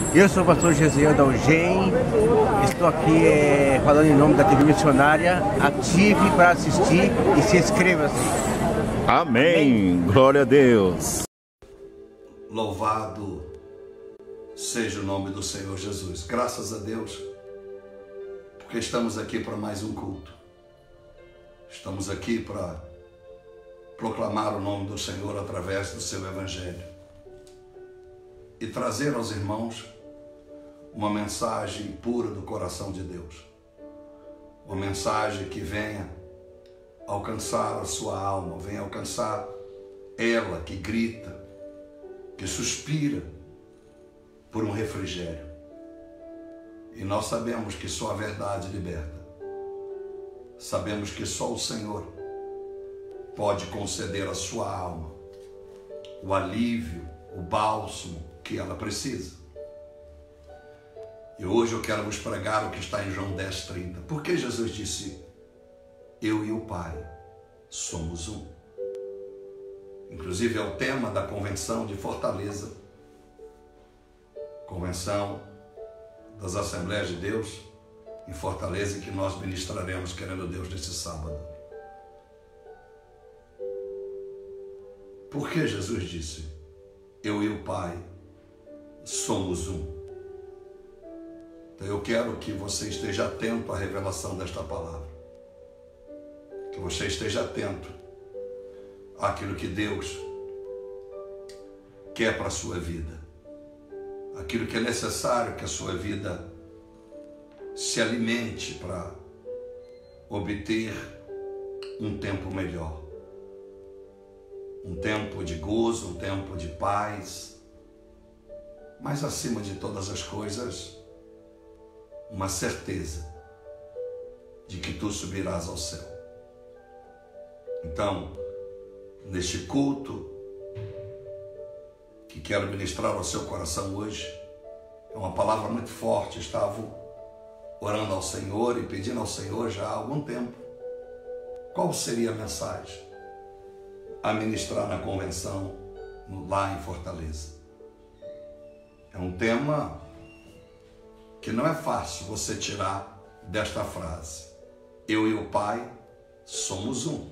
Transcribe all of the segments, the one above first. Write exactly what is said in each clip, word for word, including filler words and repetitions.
Eu sou o pastor Gesiel da U G E M, estou aqui é, falando em nome da T V Missionária. Ative para assistir e se inscreva-se. Amém. Amém. Glória a Deus. Louvado seja o nome do Senhor Jesus. Graças a Deus, porque estamos aqui para mais um culto. Estamos aqui para proclamar o nome do Senhor através do seu Evangelho e trazer aos irmãos uma mensagem pura do coração de Deus. Uma mensagem que venha alcançar a sua alma, venha alcançar ela que grita, que suspira por um refrigério. E nós sabemos que só a verdade liberta. Sabemos que só o Senhor pode conceder à sua alma o alívio, o bálsamo que ela precisa. E hoje eu quero vos pregar o que está em João dez, trinta. Porque Jesus disse: eu e o Pai somos um. Inclusive é o tema da convenção de Fortaleza, convenção das Assembleias de Deus em Fortaleza, que nós ministraremos, querendo Deus, nesse sábado. Por que Jesus disse: eu e o Pai somos um? Então eu quero que você esteja atento à revelação desta palavra, que você esteja atento àquilo que Deus quer para a sua vida, aquilo que é necessário que a sua vida se alimente para obter um tempo melhor, um tempo de gozo, um tempo de paz, mas acima de todas as coisas, uma certeza de que tu subirás ao céu. Então, neste culto que quero ministrar ao seu coração hoje, é uma palavra muito forte. Estava orando ao Senhor e pedindo ao Senhor já há algum tempo qual seria a mensagem a ministrar na convenção lá em Fortaleza. É um tema que não é fácil você tirar desta frase: eu e o Pai somos um.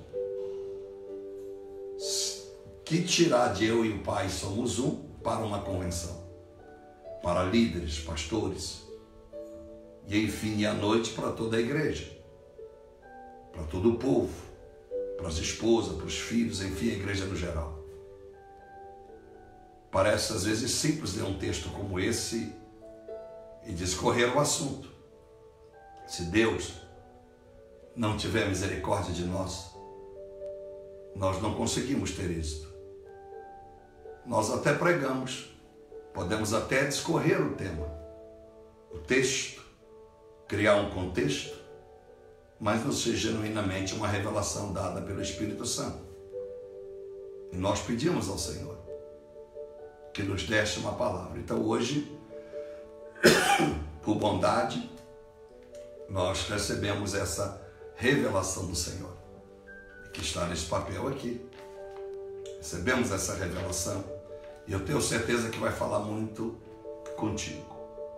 Que tirar de eu e o Pai somos um para uma convenção, para líderes, pastores, e enfim, à noite para toda a igreja, para todo o povo, para as esposas, para os filhos, enfim, a igreja no geral. Parece às vezes simples ler um texto como esse e discorrer o assunto. Se Deus não tiver misericórdia de nós, nós não conseguimos ter êxito. Nós até pregamos, podemos até discorrer o tema, o texto, criar um contexto, mas não seja genuinamente uma revelação dada pelo Espírito Santo. E nós pedimos ao Senhor que nos desse uma palavra. Então hoje, por bondade, nós recebemos essa revelação do Senhor, que está nesse papel aqui. Recebemos essa revelação e eu tenho certeza que vai falar muito contigo.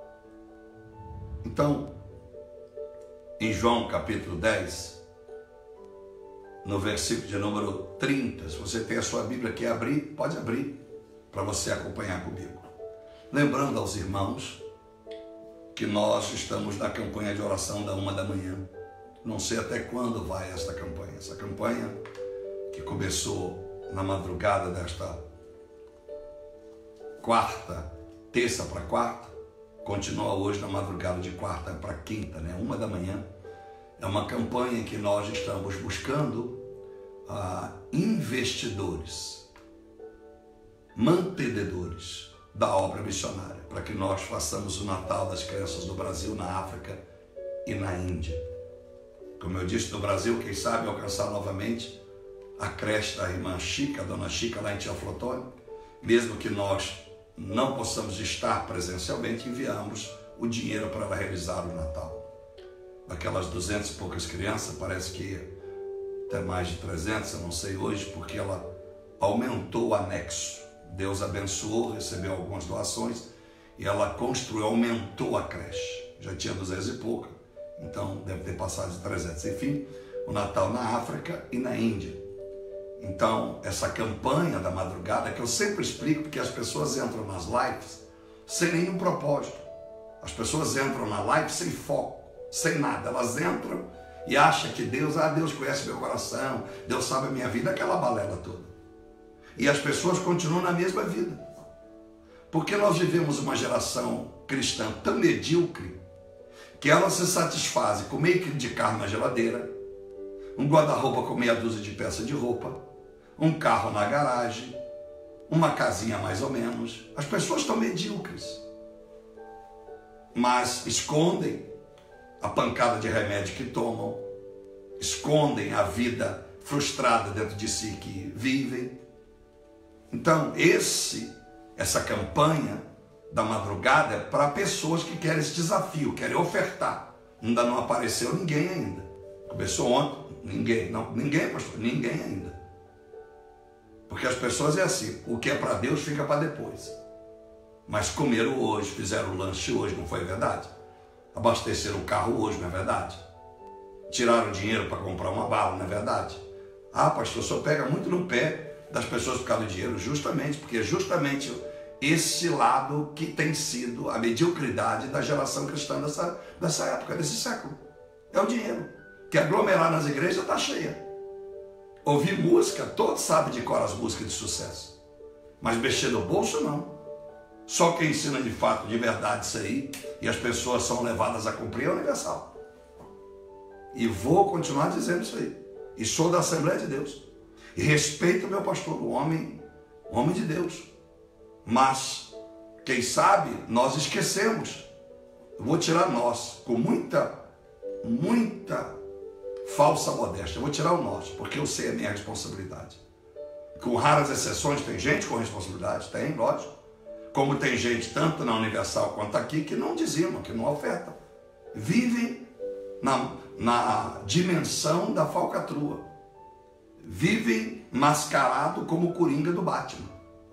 Então, em João capítulo dez, no versículo de número trinta, se você tem a sua Bíblia aqui, abrir, pode abrir para você acompanhar comigo. Lembrando aos irmãos que nós estamos na campanha de oração da uma da manhã. Não sei até quando vai esta campanha. Essa campanha que começou na madrugada desta quarta, terça para quarta, continua hoje na madrugada de quarta para quinta, né? Uma da manhã. É uma campanha em que nós estamos buscando ah, investidores, mantenedores da obra missionária, para que nós façamos o Natal das crianças do Brasil, na África e na Índia. Como eu disse, no Brasil, quem sabe alcançar novamente a creche da irmã Chica, a dona Chica, lá em Teoflotone. Mesmo que nós não possamos estar presencialmente, enviamos o dinheiro para ela realizar o Natal. Daquelas duzentas e poucas crianças, parece que até mais de trezentas, eu não sei hoje, porque ela aumentou o anexo. Deus abençoou, recebeu algumas doações e ela construiu, aumentou a creche. Já tinha duzentos e pouca, então deve ter passado de trezentos. Enfim, o Natal na África e na Índia. Então, essa campanha da madrugada, que eu sempre explico, porque as pessoas entram nas lives sem nenhum propósito. As pessoas entram na live sem foco, sem nada. Elas entram e acham que Deus, ah, Deus conhece meu coração, Deus sabe a minha vida, aquela balela toda. E as pessoas continuam na mesma vida. Porque nós vivemos uma geração cristã tão medíocre que ela se satisfaz com meio quilo de carne na geladeira, um guarda-roupa com meia dúzia de peças de roupa, um carro na garagem, uma casinha mais ou menos. As pessoas estão medíocres, mas escondem a pancada de remédio que tomam, escondem a vida frustrada dentro de si que vivem. Então, esse, essa campanha da madrugada é para pessoas que querem esse desafio, querem ofertar. Ainda não apareceu ninguém ainda. Começou ontem, ninguém, não, ninguém, pastor, ninguém ainda. Porque as pessoas é assim, o que é para Deus fica para depois. Mas comeram hoje, fizeram o lanche hoje, não foi verdade? Abasteceram o carro hoje, não é verdade? Tiraram dinheiro para comprar uma bala, não é verdade? Ah, pastor, o senhor pega muito no pé das pessoas por causa do dinheiro, justamente, porque é justamente esse lado que tem sido a mediocridade da geração cristã dessa, dessa época, desse século. É o dinheiro. Que aglomerar nas igrejas está cheia. Ouvir música, todos sabem de cor as músicas de sucesso. Mas mexer no bolso, não. Só quem ensina de fato, de verdade isso aí, e as pessoas são levadas a cumprir, é universal. E vou continuar dizendo isso aí. E sou da Assembleia de Deus. E respeito o meu pastor, o homem, o homem de Deus. Mas, quem sabe, nós esquecemos. Eu vou tirar nós, com muita, muita falsa modéstia. Eu vou tirar o nós, porque eu sei a minha responsabilidade. Com raras exceções, tem gente com responsabilidade? Tem, lógico. Como tem gente, tanto na Universal quanto aqui, que não dizimam, que não ofertam. Vivem na, na dimensão da falcatrua. Vivem mascarado como o Coringa do Batman.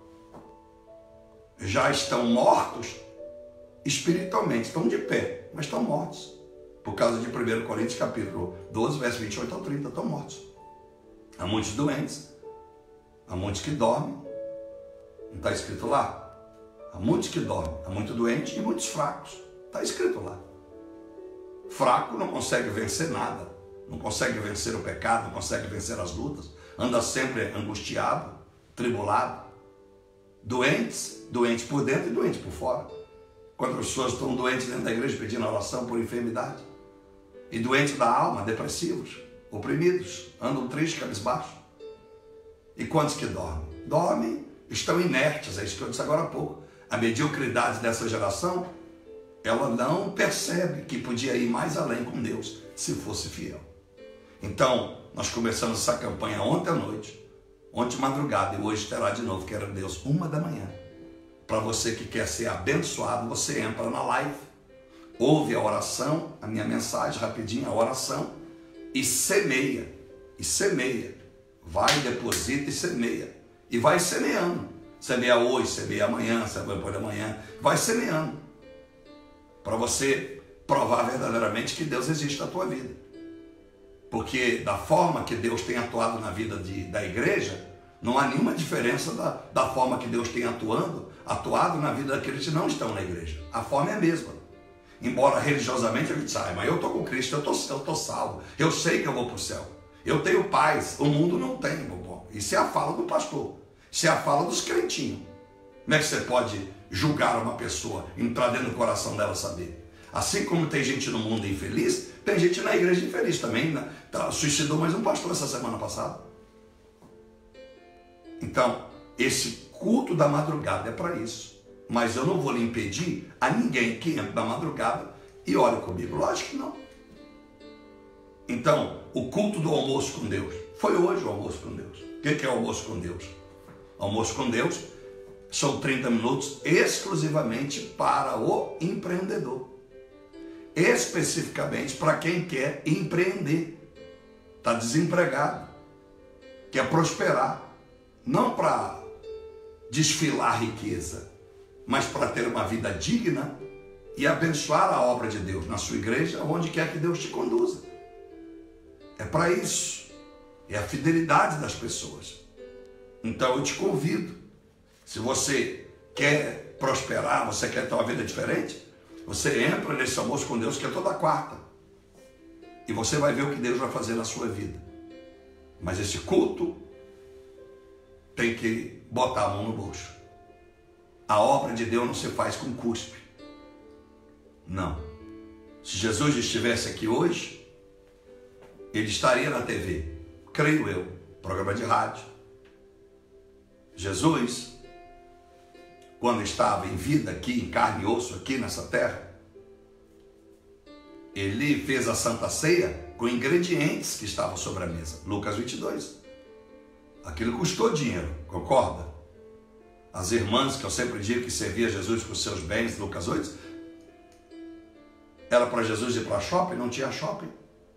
Já estão mortos espiritualmente, estão de pé, mas estão mortos. Por causa de primeiro Coríntios capítulo doze, verso vinte e oito ao trinta, estão mortos. Há muitos doentes, há muitos que dormem, não está escrito lá? Há muitos que dormem, há muitos doentes e muitos fracos, está escrito lá. Fraco não consegue vencer nada, não consegue vencer o pecado, não consegue vencer as lutas, anda sempre angustiado, tribulado. Doentes, doentes por dentro e doentes por fora. Quantas pessoas estão doentes dentro da igreja pedindo oração por enfermidade? E doentes da alma, depressivos, oprimidos, andam tristes, cabisbaixos. E quantos que dormem? Dormem, estão inertes, é isso que eu disse agora há pouco. A mediocridade dessa geração, ela não percebe que podia ir mais além com Deus, se fosse fiel. Então, nós começamos essa campanha ontem à noite, ontem de madrugada, e hoje terá de novo, quero Deus, uma da manhã. Para você que quer ser abençoado, você entra na live, ouve a oração, a minha mensagem rapidinho, a oração, e semeia, e semeia. Vai, deposita e semeia. E vai semeando. Semeia hoje, semeia amanhã, semeia depois da manhã. Vai semeando. Para você provar verdadeiramente que Deus existe na tua vida. Porque da forma que Deus tem atuado na vida de, da igreja, não há nenhuma diferença da, da forma que Deus tem atuando, atuado na vida daqueles que não estão na igreja. A forma é a mesma. Embora religiosamente eu disse, ah, mas eu estou com Cristo, eu estou eu tô salvo, eu sei que eu vou para o céu. Eu tenho paz, o mundo não tem, bom. Isso é a fala do pastor, isso é a fala dos crentinhos. Como é que você pode julgar uma pessoa, entrar dentro do coração dela saber? Assim como tem gente no mundo infeliz, tem gente na igreja infeliz também, né? Tá, suicidou mais um pastor essa semana passada. Então, esse culto da madrugada é para isso. Mas eu não vou lhe impedir a ninguém que entra na madrugada e ore comigo. Lógico que não. Então, o culto do almoço com Deus. Foi hoje o almoço com Deus. O que é o almoço com Deus? Almoço com Deus são trinta minutos exclusivamente para o empreendedor. Especificamente para quem quer empreender. Está desempregado. Quer prosperar. Não para desfilar riqueza, mas para ter uma vida digna e abençoar a obra de Deus na sua igreja, onde quer que Deus te conduza. É para isso. É a fidelidade das pessoas. Então eu te convido, se você quer prosperar, você quer ter uma vida diferente, você entra nesse almoço com Deus, que é toda quarta, e você vai ver o que Deus vai fazer na sua vida. Mas esse culto tem que botar a mão no bolso. A obra de Deus não se faz com cuspe. Não. Se Jesus estivesse aqui hoje, ele estaria na T V, creio eu, programa de rádio. Jesus, quando estava em vida aqui, em carne e osso, aqui nessa terra, ele fez a Santa Ceia com ingredientes que estavam sobre a mesa. Lucas vinte e dois. Aquilo custou dinheiro, concorda? As irmãs, que eu sempre digo que servia Jesus com seus bens, Lucas oito, era para Jesus ir para shopping, não tinha shopping.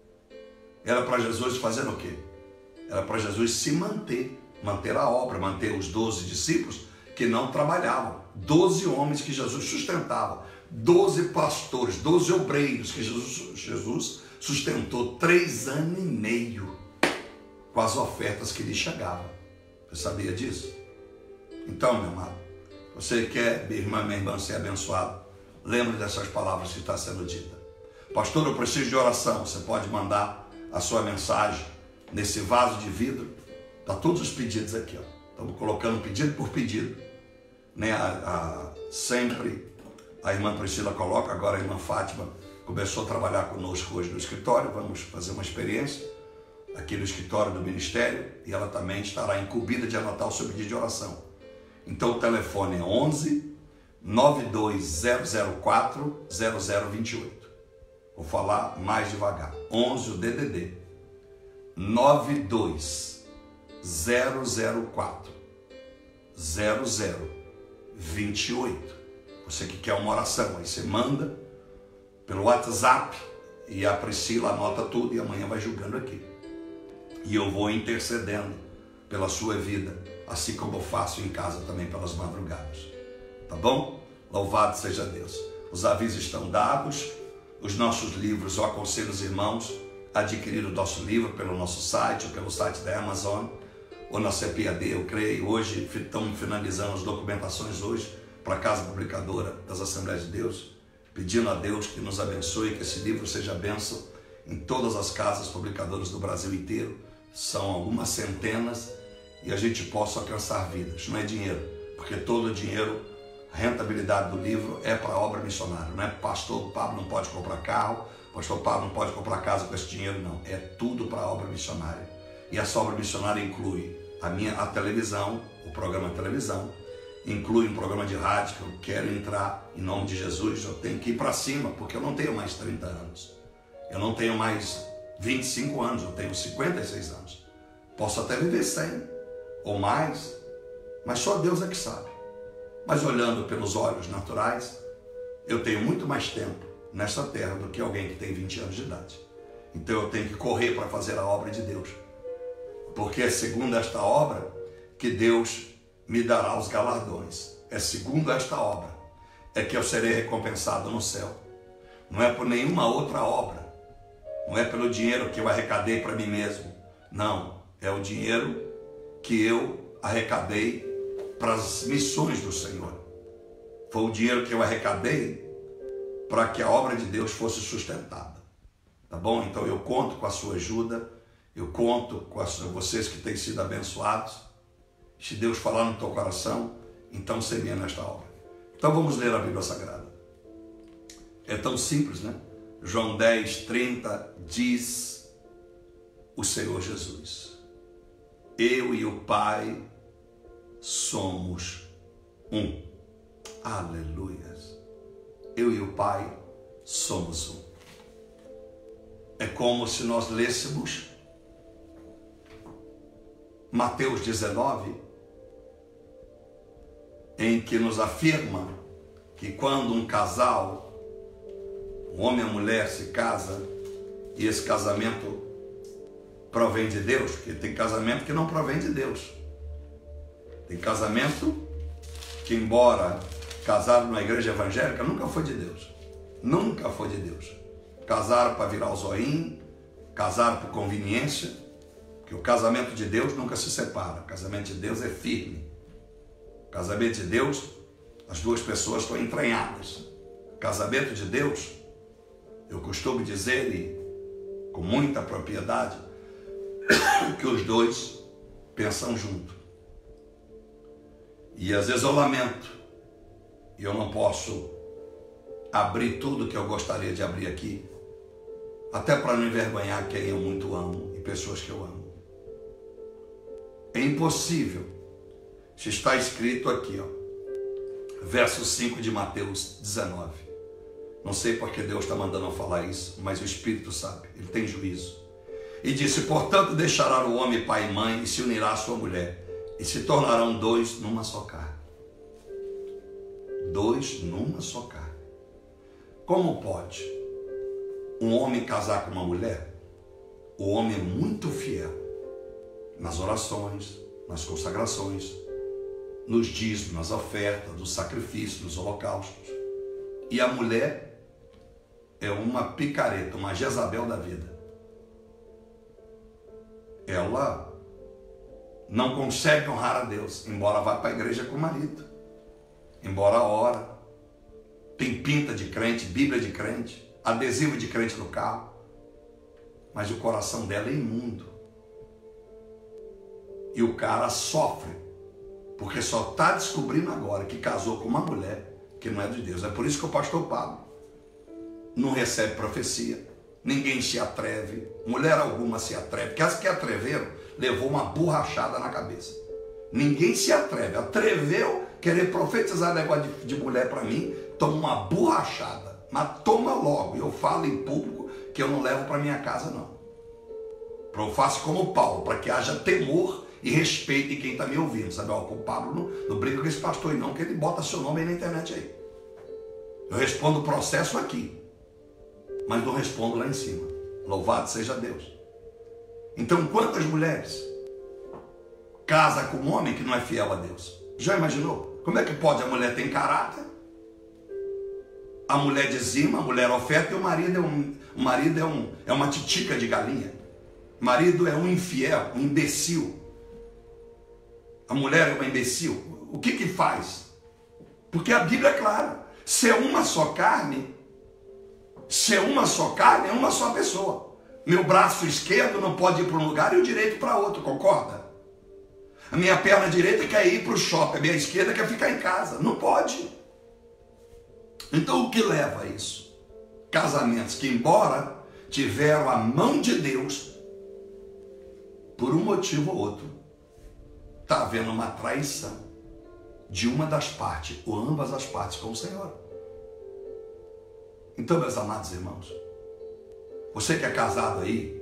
Era para Jesus fazer o quê? Era para Jesus se manter, manter a obra, manter os doze discípulos que não trabalhavam. Doze homens que Jesus sustentava. Doze pastores, doze obreiros que Jesus, Jesus sustentou três anos e meio com as ofertas que lhe chegavam. Você sabia disso? Então, meu amado, você quer, minha irmã, minha irmã, ser abençoado? Lembre dessas palavras que está sendo dita. Pastor, eu preciso de oração. Você pode mandar a sua mensagem nesse vaso de vidro. Está todos os pedidos aqui, ó. Estamos colocando pedido por pedido. Né? A, a, sempre a irmã Priscila coloca, agora a irmã Fátima começou a trabalhar conosco hoje no escritório. Vamos fazer uma experiência aqui no escritório do ministério e ela também estará incumbida de anotar o seu pedido de oração. Então o telefone é onze, nove dois zero zero quatro, zero zero dois oito. Vou falar mais devagar. onze, o D D D. nove dois zero zero quatro, zero zero dois oito. Você que quer uma oração, aí você manda pelo WhatsApp e a Priscila anota tudo e amanhã vai julgando aqui. E eu vou intercedendo pela sua vida, assim como eu faço em casa também pelas madrugadas. Tá bom? Louvado seja Deus. Os avisos estão dados. Os nossos livros, eu aconselho os irmãos a adquirir o nosso livro pelo nosso site, ou pelo site da Amazon, ou na C P A D, eu creio. Hoje estamos finalizando as documentações hoje para a Casa Publicadora das Assembleias de Deus, pedindo a Deus que nos abençoe, que esse livro seja bênção em todas as casas publicadoras do Brasil inteiro. São algumas centenas e a gente possa alcançar vidas. Não é dinheiro, porque todo o dinheiro, a rentabilidade do livro é para a obra missionária. Não é pastor Pablo não pode comprar carro, pastor Pablo não pode comprar casa com esse dinheiro, não. É tudo para a obra missionária. E essa obra missionária inclui a minha a televisão, o programa de televisão, inclui um programa de rádio que eu quero entrar em nome de Jesus. Eu tenho que ir para cima, porque eu não tenho mais trinta anos. Eu não tenho mais vinte e cinco anos, eu tenho cinquenta e seis anos. Posso até viver cem ou mais, mas só Deus é que sabe. Mas olhando pelos olhos naturais, eu tenho muito mais tempo nesta terra do que alguém que tem vinte anos de idade. Então eu tenho que correr para fazer a obra de Deus. Porque é segundo esta obra que Deus me dará os galardões. É segundo esta obra é que eu serei recompensado no céu. Não é por nenhuma outra obra. Não é pelo dinheiro que eu arrecadei para mim mesmo. Não, é o dinheiro que eu arrecadei para as missões do Senhor. Foi o dinheiro que eu arrecadei para que a obra de Deus fosse sustentada. Tá bom? Então eu conto com a sua ajuda, eu conto com as, vocês que têm sido abençoados. Se Deus falar no teu coração, então semeia nesta obra. Então vamos ler a Bíblia Sagrada. É tão simples, né? João dez, trinta diz o Senhor Jesus: eu e o Pai somos um. Aleluias. Eu e o Pai somos um. É como se nós lêssemos Mateus dezenove, em que nos afirma que quando um casal, um homem e uma mulher se casa, e esse casamento provém de Deus, porque tem casamento que não provém de Deus. Tem casamento que, embora casaram numa igreja evangélica, nunca foi de Deus. Nunca foi de Deus. Casaram para virar o zoinho, casaram por conveniência, porque o casamento de Deus nunca se separa. O casamento de Deus é firme. O casamento de Deus, as duas pessoas estão entranhadas. O casamento de Deus, eu costumo dizer, e com muita propriedade, que os dois pensam junto. E às vezes eu lamento, e eu não posso abrir tudo que eu gostaria de abrir aqui, até para não envergonhar quem eu muito amo e pessoas que eu amo. É impossível. Isso está escrito aqui, ó, verso cinco de Mateus dezenove. Não sei porque Deus está mandando eu falar isso, mas o Espírito sabe, ele tem juízo. E disse: portanto deixará o homem pai e mãe e se unirá à sua mulher, e se tornarão dois numa só carne. Dois numa só carne. Como pode um homem casar com uma mulher? O homem é muito fiel nas orações, nas consagrações, nos dízimos, nas ofertas, nos sacrifícios, nos holocaustos. E a mulher é uma picareta, uma Jezabel da vida. Ela não consegue honrar a Deus, embora vá para a igreja com o marido, embora ora, tem pinta de crente, Bíblia de crente, adesivo de crente no carro, mas o coração dela é imundo. E o cara sofre, porque só está descobrindo agora que casou com uma mulher que não é de Deus. É por isso que o pastor Pablo não recebe profecia, ninguém se atreve, mulher alguma se atreve, porque as que atreveram levou uma borrachada na cabeça. Ninguém se atreve, atreveu querer profetizar negócio de, de mulher para mim, toma uma borrachada, mas toma logo. Eu falo em público que eu não levo para minha casa não. Eu faço como Paulo, para que haja temor e respeito de quem está me ouvindo, sabe? Ó, o Pablo não, não brinca com esse pastor aí não, que ele bota seu nome aí na internet aí. Eu respondo o processo aqui, mas não respondo lá em cima. Louvado seja Deus. Então, quantas mulheres casam com um homem que não é fiel a Deus? Já imaginou? Como é que pode? A mulher tem caráter, a mulher dizima, a mulher oferta, e o marido é, um, o marido é, um, é uma titica de galinha. O marido é um infiel, um imbecil. A mulher é uma imbecil. O que que faz? Porque a Bíblia é clara. Ser uma só carne, ser uma só carne é uma só pessoa. Meu braço esquerdo não pode ir para um lugar e o direito para outro, concorda? A minha perna direita quer ir para o shopping, a minha esquerda quer ficar em casa. Não pode. Então o que leva a isso? Casamentos que, embora tiveram a mão de Deus, por um motivo ou outro, está havendo uma traição de uma das partes, ou ambas as partes, com o Senhor. Então, meus amados irmãos, você que é casado aí,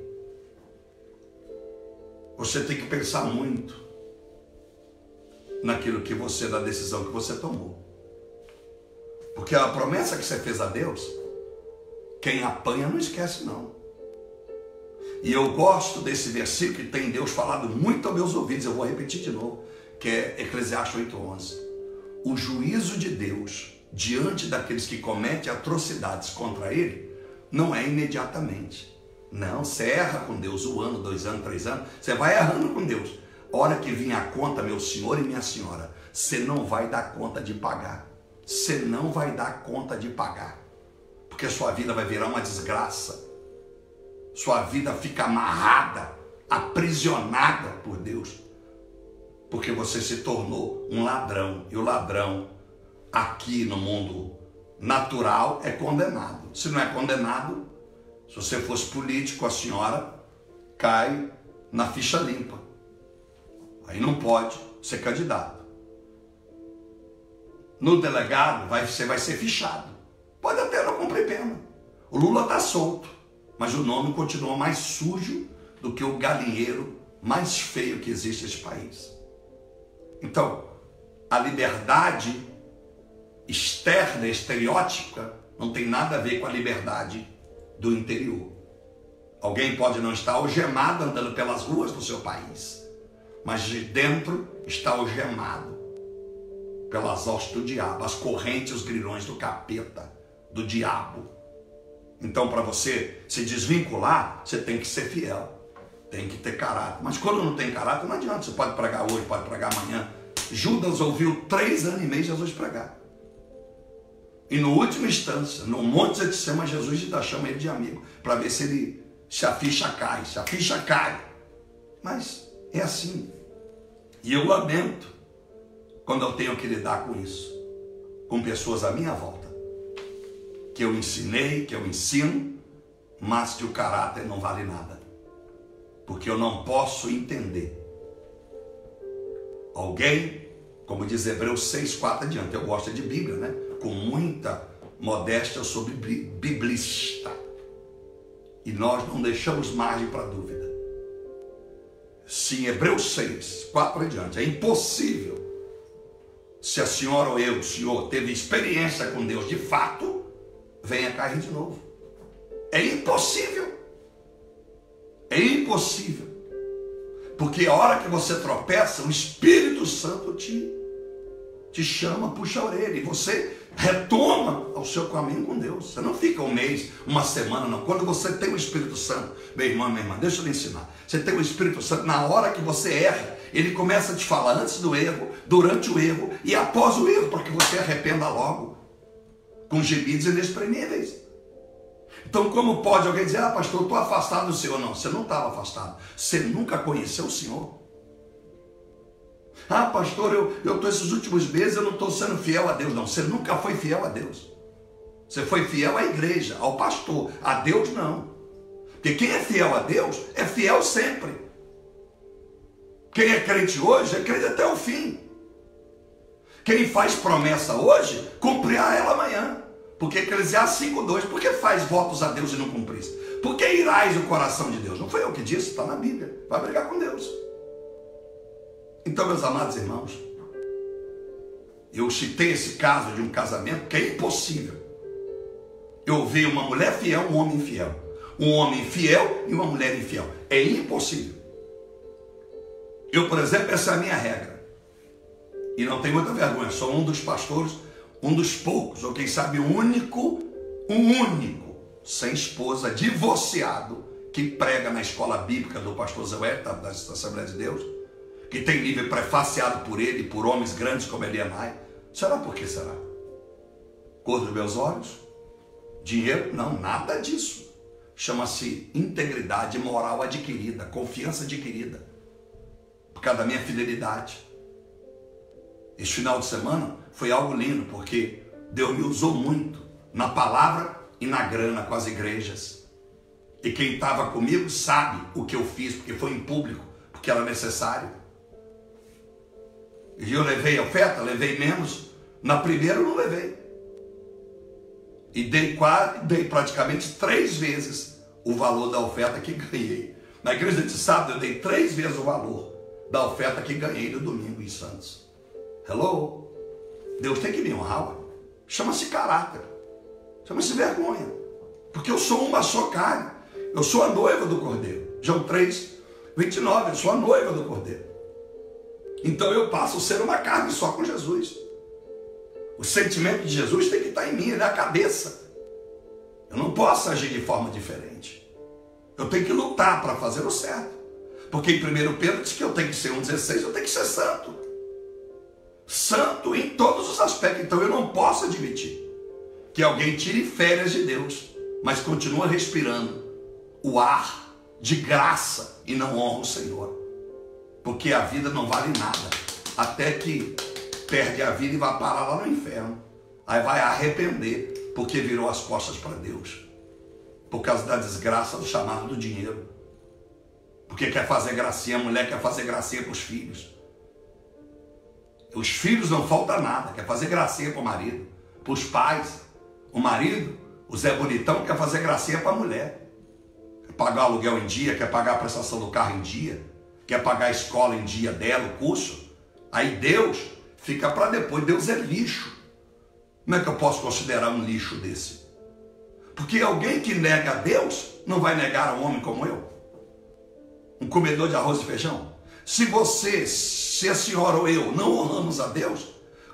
você tem que pensar muito naquilo que você, da decisão que você tomou. Porque a promessa que você fez a Deus, quem apanha não esquece não. E eu gosto desse versículo que tem Deus falado muito aos meus ouvidos, eu vou repetir de novo, que é Eclesiastes oito, onze. O juízo de Deus diante daqueles que cometem atrocidades contra ele não é imediatamente. Não, você erra com Deus um ano, dois anos, três anos, você vai errando com Deus. Hora que vir a conta, meu senhor e minha senhora, você não vai dar conta de pagar. Você não vai dar conta de pagar. Porque sua vida vai virar uma desgraça. Sua vida fica amarrada, aprisionada por Deus. Porque você se tornou um ladrão. E o ladrão, aqui no mundo natural, é condenado. Se não é condenado, se você fosse político, a senhora cai na ficha limpa. Aí não pode ser candidato. No delegado, vai, você vai ser fichado. Pode até não cumprir pena. O Lula está solto, mas o nome continua mais sujo do que o galinheiro mais feio que existe nesse país. Então, a liberdade externa, estereótica, não tem nada a ver com a liberdade do interior. Alguém pode não estar algemado andando pelas ruas do seu país, mas de dentro está algemado. pelas hostes do diabo, as correntes, os grilhões do capeta, do diabo. Então, para você se desvincular, você tem que ser fiel, tem que ter caráter. Mas quando não tem caráter, não adianta. Você pode pregar hoje, pode pregar amanhã. Judas ouviu três anos e meio Jesus pregar. E no último instância, no Monte de Getsêmani, Jesus ainda chama ele de amigo, para ver se ele, se a ficha cai, se a ficha cai. Mas é assim. E eu lamento quando eu tenho que lidar com isso, com pessoas à minha volta, que eu ensinei, que eu ensino, mas que o caráter não vale nada. Porque eu não posso entender alguém, como diz Hebreus seis, quatro adiante, eu gosto de Bíblia, né? Com muita modéstia, eu sou biblista. E nós não deixamos margem para dúvida. Se em Hebreus seis, quatro adiante, é impossível, se a senhora ou eu, o senhor, teve experiência com Deus de fato, venha cair de novo. É impossível. É impossível. Porque a hora que você tropeça, o Espírito Santo te, te chama, puxa a orelha, e você retoma ao seu caminho com Deus. Você não fica um mês, uma semana, não. Quando você tem o Espírito Santo, meu irmão, minha irmã, deixa eu lhe ensinar. Você tem o Espírito Santo, na hora que você erra, ele começa a te falar antes do erro, durante o erro e após o erro, para que você arrependa logo, com gemidos inexprimíveis. Então, como pode alguém dizer, ah, pastor, eu estou afastado do Senhor? Não, você não estava afastado. Você nunca conheceu o Senhor. Ah, pastor, eu estou esses últimos meses, eu não estou sendo fiel a Deus. Não, você nunca foi fiel a Deus. Você foi fiel à igreja, ao pastor. A Deus, não. Porque quem é fiel a Deus, é fiel sempre. Quem é crente hoje, é crente até o fim. Quem faz promessa hoje, cumprirá ela amanhã. Porque Eclesiastes cinco, dois, por que faz votos a Deus e não cumprisse? Por que irais o coração de Deus? Não foi eu que disse, está na Bíblia. Vai brigar com Deus. Então, meus amados irmãos, eu citei esse caso de um casamento que é impossível. Eu vi uma mulher fiel, um homem infiel. Um homem fiel e uma mulher infiel. É impossível. Eu, por exemplo, essa é a minha regra. E não tenho muita vergonha, sou um dos pastores, um dos poucos, ou quem sabe o único, um único, sem esposa, divorciado, que prega na escola bíblica do pastor Zé Wellington, da Assembleia de Deus, que tem livro prefaciado por ele, por homens grandes como Elianai. Será por que será? Cor dos meus olhos? Dinheiro? Não, nada disso. Chama-se integridade moral adquirida, confiança adquirida, por causa da minha fidelidade. Esse final de semana foi algo lindo, porque Deus me usou muito na palavra e na grana com as igrejas. E quem estava comigo sabe o que eu fiz, porque foi em público, porque era necessário. E eu levei a oferta, levei menos. Na primeira eu não levei. E dei, quase, dei praticamente três vezes o valor da oferta que ganhei. Na igreja de sábado eu dei três vezes o valor da oferta que ganhei no domingo em Santos. Hello? Deus tem que me honrar. Chama-se caráter. Chama-se vergonha. Porque eu sou uma só carne. Eu sou a noiva do Cordeiro. João três, vinte e nove. Eu sou a noiva do Cordeiro. Então eu passo a ser uma carne só com Jesus. O sentimento de Jesus tem que estar em mim, ele é a cabeça. Eu não posso agir de forma diferente. Eu tenho que lutar para fazer o certo. Porque em primeiro Pedro diz que eu tenho que ser um dezesseis, eu tenho que ser santo. Santo em todos os aspectos. Então eu não posso admitir que alguém tire férias de Deus, mas continua respirando o ar de graça e não honra o Senhor. Porque a vida não vale nada, até que perde a vida e vai parar lá no inferno. Aí vai arrepender, porque virou as costas para Deus, por causa da desgraça do chamado do dinheiro. Porque quer fazer gracinha, a mulher quer fazer gracinha para os filhos. Os filhos não falta nada, quer fazer gracinha para o marido, para os pais. O marido, o Zé Bonitão, quer fazer gracinha para a mulher. Quer pagar o aluguel em dia, quer pagar a prestação do carro em dia, quer pagar a escola em dia dela, o curso. Aí Deus fica para depois. Deus é lixo. Como é que eu posso considerar um lixo desse? Porque alguém que nega a Deus não vai negar a um homem como eu, um comedor de arroz e feijão. Se você, se a senhora ou eu não honramos a Deus,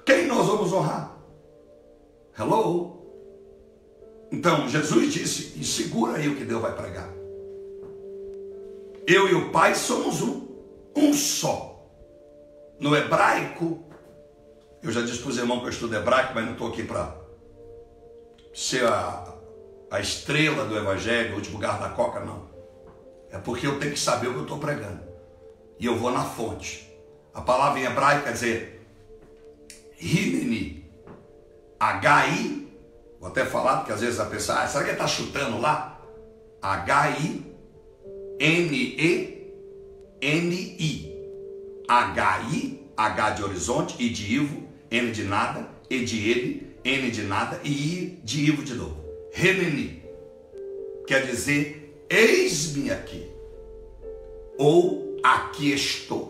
quem nós vamos honrar? Hello? Então, Jesus disse, e segura aí o que Deus vai pregar. Eu e o Pai somos um, um só. No hebraico, eu já disse para os irmãos que eu estudo hebraico, mas não estou aqui para ser a, a estrela do evangelho, o último guarda-coca, não. É porque eu tenho que saber o que eu estou pregando. E eu vou na fonte. A palavra em hebraico quer dizer Hineni. H I, vou até falar, porque às vezes a pessoa, ah, será que ele está chutando lá? H I N E N I. H I, H de horizonte, I de Ivo, N de nada, E de ele, N de nada e I de Ivo de novo. Hineni. Quer dizer, eis-me aqui. Ou aqui estou.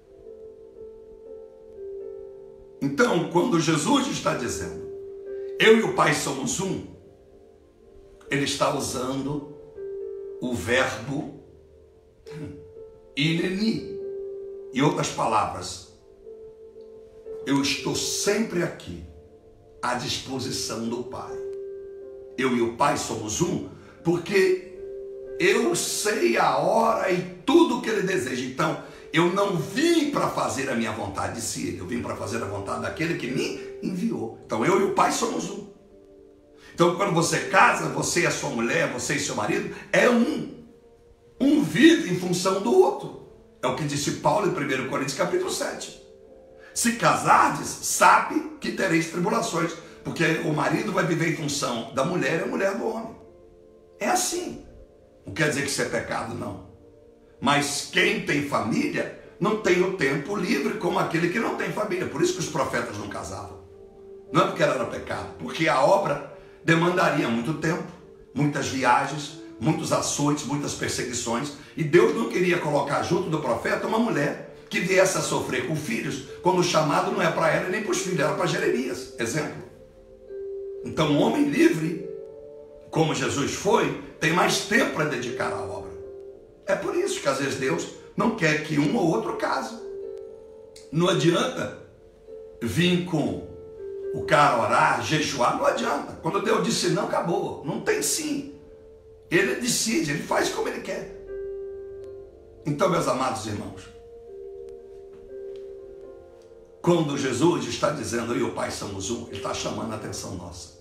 Então, quando Jesus está dizendo, eu e o Pai somos um, ele está usando o verbo Hineni. Em outras palavras, eu estou sempre aqui à disposição do Pai. Eu e o Pai somos um, porque eu sei a hora e tudo que Ele deseja. Então, eu não vim para fazer a minha vontade, disse Ele. Eu vim para fazer a vontade daquele que me enviou. Então, eu e o Pai somos um. Então, quando você casa, você e a sua mulher, você e seu marido, é um. Um vive em função do outro. É o que disse Paulo em primeiro Coríntios capítulo sete. Se casardes, sabe que tereis tribulações, porque o marido vai viver em função da mulher e a mulher do homem. É assim. Não quer dizer que isso é pecado, não. Mas quem tem família não tem o tempo livre como aquele que não tem família. Por isso que os profetas não casavam. Não é porque era pecado, porque a obra demandaria muito tempo, muitas viagens, muitos açoites, muitas perseguições. E Deus não queria colocar junto do profeta uma mulher que viesse a sofrer com filhos, quando o chamado não é para ela nem para os filhos, era para Jeremias. Exemplo. Então, um homem livre, como Jesus foi, tem mais tempo para dedicar à obra. É por isso que às vezes Deus não quer que um ou outro case. Não adianta vir com o cara orar, jejuar, não adianta. Quando Deus disse não, acabou. Não tem sim. Ele decide, ele faz como ele quer. Então, meus amados irmãos, quando Jesus está dizendo eu e o Pai somos um, ele está chamando a atenção nossa.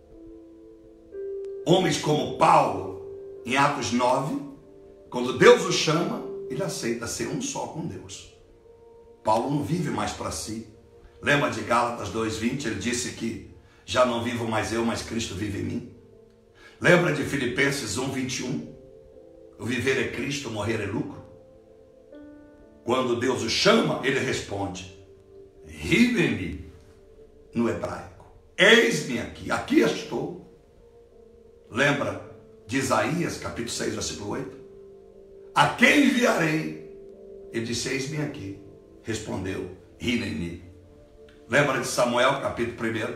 Homens como Paulo, em Atos nove, quando Deus o chama, ele aceita ser um só com Deus. Paulo não vive mais para si. Lembra de Gálatas dois, vinte? Ele disse que já não vivo mais eu, mas Cristo vive em mim. Lembra de Filipenses um, vinte e um? O viver é Cristo, morrer é lucro. Quando Deus o chama, ele responde, Hineni, no hebraico. Eis-me aqui, aqui estou. Lembra de Isaías, capítulo seis, versículo oito? A quem enviarei? Ele disse, eis-me aqui. Respondeu, Hineni. Lembra de Samuel, capítulo primeiro?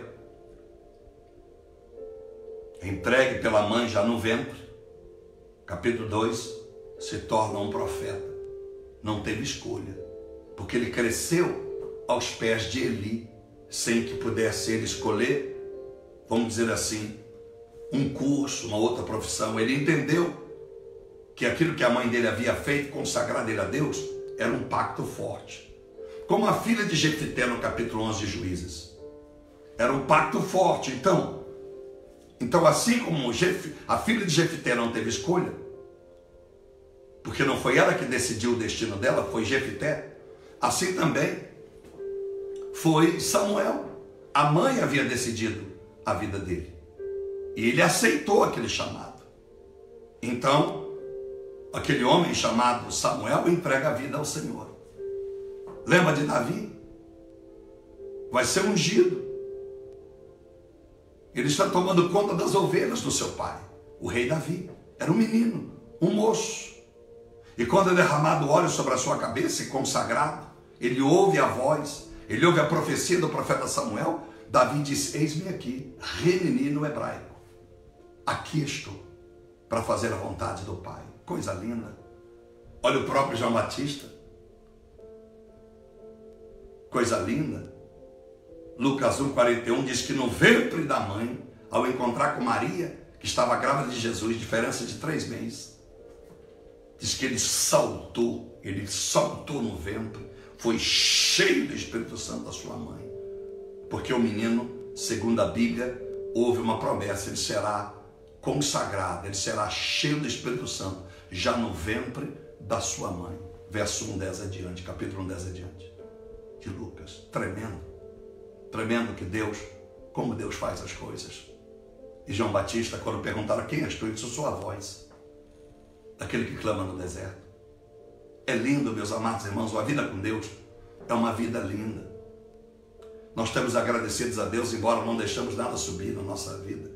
Entregue pela mãe já no ventre. Capítulo dois, se torna um profeta. Não teve escolha, porque ele cresceu aos pés de Eli, sem que pudesse ele escolher, vamos dizer assim, um curso, uma outra profissão. Ele entendeu que aquilo que a mãe dele havia feito, consagrado ele a Deus, era um pacto forte. Como a filha de Jefité no capítulo onze de Juízes. Era um pacto forte. Então, então assim como a filha de Jefité não teve escolha, porque não foi ela que decidiu o destino dela, foi Jefité, assim também foi Samuel. A mãe havia decidido a vida dele. E ele aceitou aquele chamado. Então, aquele homem chamado Samuel entrega a vida ao Senhor. Lembra de Davi? Vai ser ungido. Ele está tomando conta das ovelhas do seu pai. O rei Davi era um menino, um moço. E quando é derramado óleo sobre a sua cabeça e consagrado, ele ouve a voz, ele ouve a profecia do profeta Samuel. Davi diz, eis-me aqui, Hineni no hebraico. Aqui estou, para fazer a vontade do Pai. Coisa linda. Olha o próprio João Batista. Coisa linda. Lucas um, quarenta e um diz que no ventre da mãe, ao encontrar com Maria, que estava grávida de Jesus, diferença de três meses, diz que ele saltou, ele saltou no ventre, foi cheio do Espírito Santo da sua mãe, porque o menino, segundo a Bíblia, houve uma promessa, ele será consagrado, ele será cheio do Espírito Santo, já no ventre da sua mãe. Verso um, dez adiante, capítulo um, dez adiante, de Lucas. Tremendo, tremendo que Deus, como Deus faz as coisas. E João Batista, quando perguntaram quem és tu, ele disse, eu sou a voz daquele que clama no deserto. É lindo, meus amados irmãos, a vida com Deus é uma vida linda. Nós estamos agradecidos a Deus, embora não deixamos nada subir na nossa vida.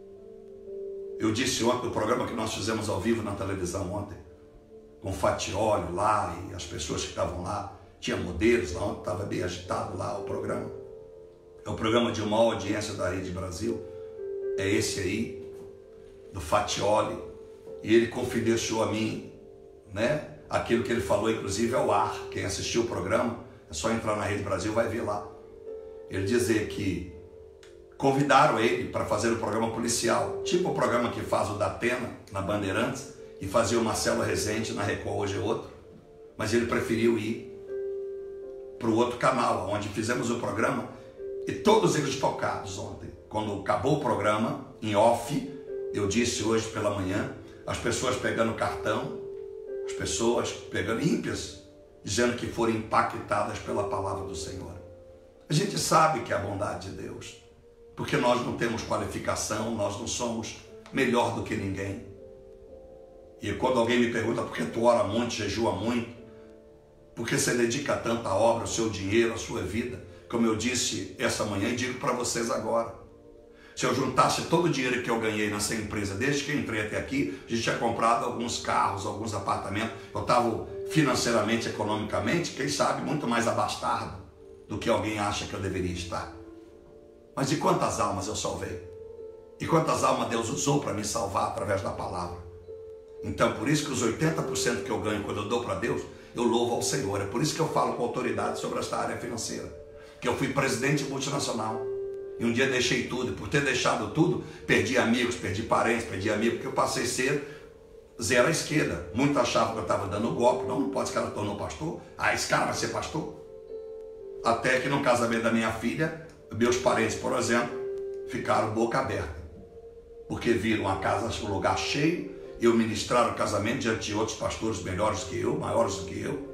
Eu disse ontem, o programa que nós fizemos ao vivo na televisão ontem, com Fatioli lá, e as pessoas que estavam lá, tinha modelos lá, ontem estava bem agitado lá o programa. É o programa de maior audiência da Rede Brasil, é esse aí, do Fatioli, e ele confidenciou a mim, né, aquilo que ele falou, inclusive ao ar. Quem assistiu o programa, é só entrar na Rede Brasil, vai ver lá. Ele dizia que convidaram ele para fazer o programa policial, tipo o programa que faz o Datena na Bandeirantes, e fazia o Marcelo Rezende na Record, hoje é outro, mas ele preferiu ir para o outro canal, onde fizemos o programa, e todos eles tocados ontem. Quando acabou o programa, em off, eu disse hoje pela manhã, as pessoas pegando cartão, as pessoas pegando ímpias, dizendo que foram impactadas pela palavra do Senhor. A gente sabe que é a bondade de Deus, porque nós não temos qualificação, nós não somos melhor do que ninguém. E quando alguém me pergunta por que tu ora muito, jejua muito, porque você dedica tanta obra, o seu dinheiro, a sua vida, como eu disse essa manhã e digo para vocês agora, se eu juntasse todo o dinheiro que eu ganhei nessa empresa, desde que eu entrei até aqui, a gente tinha comprado alguns carros, alguns apartamentos, eu estava financeiramente, economicamente, quem sabe, muito mais abastado do que alguém acha que eu deveria estar. Mas e quantas almas eu salvei? E quantas almas Deus usou para me salvar através da palavra? Então, por isso que os oitenta por cento que eu ganho quando eu dou para Deus, eu louvo ao Senhor. É por isso que eu falo com autoridade sobre esta área financeira. Que eu fui presidente multinacional. E um dia deixei tudo. E por ter deixado tudo, perdi amigos, perdi parentes, perdi amigos, porque eu passei a ser zero à esquerda. Muitos achavam que eu estava dando golpe. Não, não pode, esse cara tornou pastor. Ah, esse cara vai ser pastor. Até que no casamento da minha filha, meus parentes, por exemplo, ficaram boca aberta. Porque viram a casa, o lugar cheio, eu ministrar o casamento diante de outros pastores melhores que eu, maiores do que eu.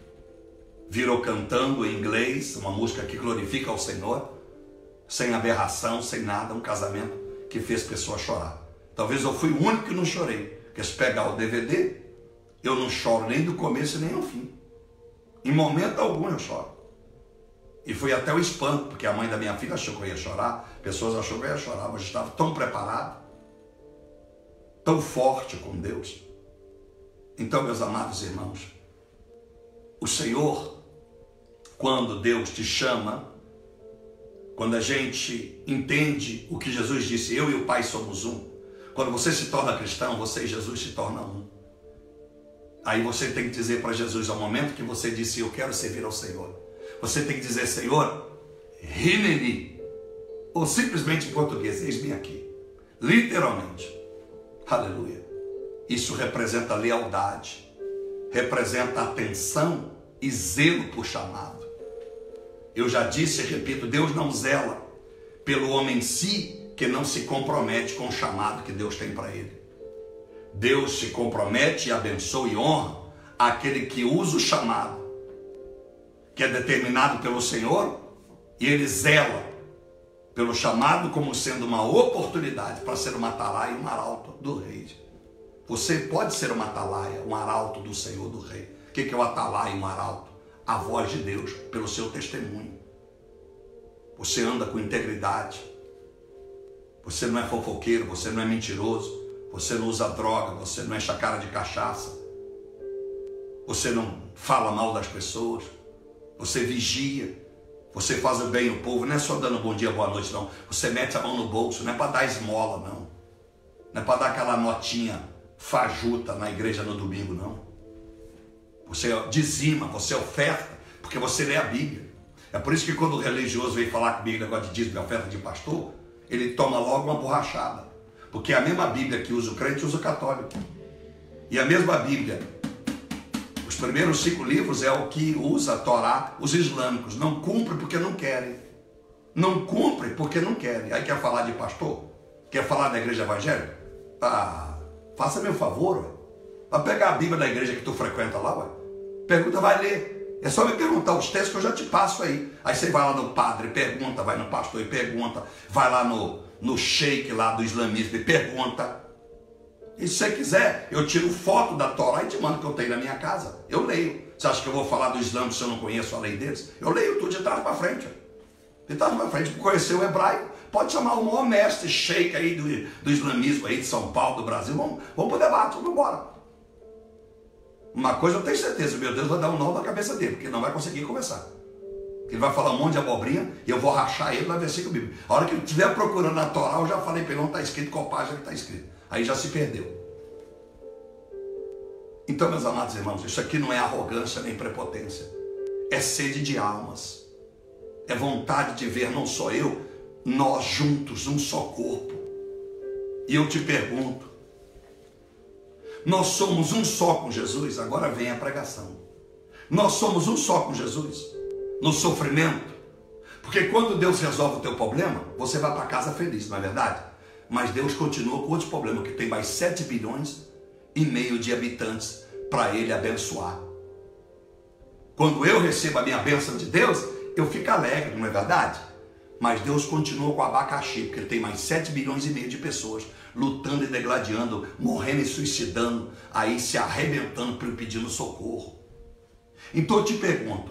Viram cantando em inglês, uma música que glorifica ao Senhor, sem aberração, sem nada, um casamento que fez pessoas chorar. Talvez eu fui o único que não chorei, porque se pegar o D V D, eu não choro nem do começo nem do fim. Em momento algum eu choro. E foi até o espanto, porque a mãe da minha filha achou que eu ia chorar, pessoas acharam que eu ia chorar, mas eu estava tão preparado, tão forte com Deus. Então, meus amados irmãos, o Senhor, quando Deus te chama, quando a gente entende o que Jesus disse, eu e o Pai somos um, quando você se torna cristão, você e Jesus se tornam um. Aí você tem que dizer para Jesus, ao momento que você disse, eu quero servir ao Senhor, você tem que dizer, Senhor, rineni, ou simplesmente em português, eis-me aqui, literalmente. Aleluia. Isso representa lealdade, representa atenção e zelo por chamado. Eu já disse e repito, Deus não zela pelo homem em si que não se compromete com o chamado que Deus tem para ele. Deus se compromete e abençoa e honra aquele que usa o chamado, que é determinado pelo Senhor, e ele zela pelo chamado como sendo uma oportunidade para ser uma atalaia e um arauto do rei. Você pode ser uma atalaia, um arauto do Senhor, do rei. O que é o atalaia e um arauto? A voz de Deus, pelo seu testemunho. Você anda com integridade. Você não é fofoqueiro, você não é mentiroso, você não usa droga, você não enche a cara de cachaça. Você não fala mal das pessoas. Você vigia. Você faz o bem ao povo, não é só dando bom dia, boa noite, não. Você mete a mão no bolso, não é para dar esmola, não. Não é para dar aquela notinha fajuta na igreja no domingo, não. Você dizima, você oferta, porque você lê a Bíblia. É por isso que quando o religioso vem falar comigo negócio de dízimo e oferta de pastor, ele toma logo uma borrachada. Porque a mesma Bíblia que usa o crente usa o católico. E a mesma Bíblia, os primeiros cinco livros é o que usa a Torá, os islâmicos. Não cumprem porque não querem. Não cumprem porque não querem. Aí quer falar de pastor? Quer falar da igreja evangélica? Ah, faça meu favor, ué. Vai pegar a Bíblia da igreja que tu frequenta lá, ué. Pergunta, vai ler. É só me perguntar os textos que eu já te passo aí. Aí você vai lá no padre e pergunta, vai no pastor e pergunta, vai lá no, no sheik lá do islamismo e pergunta. E se você quiser, eu tiro foto da Torá e te mando que eu tenho na minha casa. Eu leio. Você acha que eu vou falar do Islã se eu não conheço a lei deles? Eu leio tudo de trás para frente. De trás para frente, para conhecer o hebraico. Pode chamar o maior mestre sheik aí do, do islamismo aí de São Paulo, do Brasil. Vamos, vamos para o debate, vamos embora. Uma coisa eu tenho certeza, meu Deus vai dar um nó na cabeça dele, porque não vai conseguir conversar. Ele vai falar um monte de abobrinha e eu vou rachar ele na versículo bíblico. A hora que ele estiver procurando na Torá, eu já falei para ele, não está escrito qual página que está escrito. Aí já se perdeu. Então, meus amados irmãos, isso aqui não é arrogância nem prepotência. É sede de almas. É vontade de ver não só eu, nós juntos, um só corpo. E eu te pergunto, nós somos um só com Jesus? Agora vem a pregação. Nós somos um só com Jesus no sofrimento. Porque quando Deus resolve o teu problema, você vai para casa feliz, não é verdade? Mas Deus continua com outro problema, que tem mais sete bilhões e meio de habitantes para Ele abençoar. Quando eu recebo a minha bênção de Deus, eu fico alegre, não é verdade? Mas Deus continua com o abacaxi, porque Ele tem mais sete bilhões e meio de pessoas lutando e degladiando, morrendo e suicidando, aí se arrebentando, pedindo socorro. Então eu te pergunto,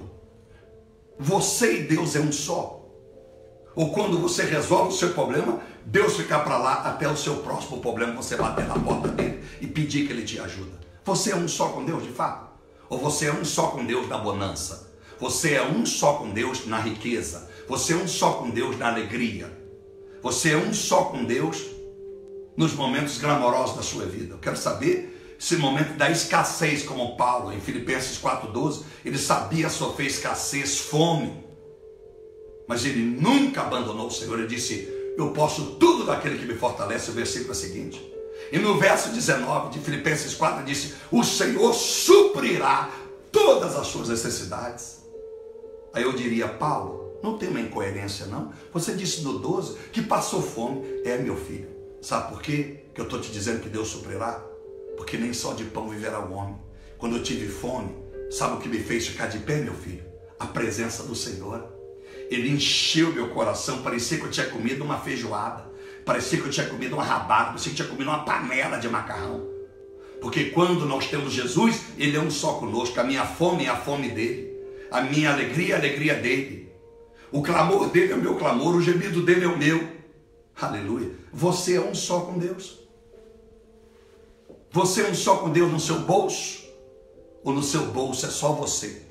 você e Deus é um só? Ou quando você resolve o seu problema, Deus fica para lá até o seu próximo problema, você bater na porta dele e pedir que Ele te ajuda? Você é um só com Deus de fato? Ou você é um só com Deus na bonança? Você é um só com Deus na riqueza? Você é um só com Deus na alegria? Você é um só com Deus nos momentos glamourosos da sua vida? Eu quero saber se no momento da escassez, como Paulo em Filipenses quatro doze, ele sabia sofrer escassez, fome, mas ele nunca abandonou o Senhor. Ele disse, eu posso tudo daquele que me fortalece. O versículo é o seguinte, e no verso dezenove de Filipenses quatro, ele disse, o Senhor suprirá todas as suas necessidades. Aí eu diria, Paulo, não tem uma incoerência não? Você disse no doze que passou fome. É, meu filho, sabe por quê que eu estou te dizendo que Deus suprirá? Porque nem só de pão viverá o homem. Quando eu tive fome, sabe o que me fez ficar de pé, meu filho? A presença do Senhor. Ele encheu meu coração, parecia que eu tinha comido uma feijoada, parecia que eu tinha comido uma rabada, parecia que eu tinha comido uma panela de macarrão. Porque quando nós temos Jesus, Ele é um só conosco. A minha fome é a fome dEle, a minha alegria é a alegria dEle, o clamor dEle é o meu clamor, o gemido dEle é o meu. Aleluia. Você é um só com Deus? Você é um só com Deus no seu bolso? Ou no seu bolso é só você?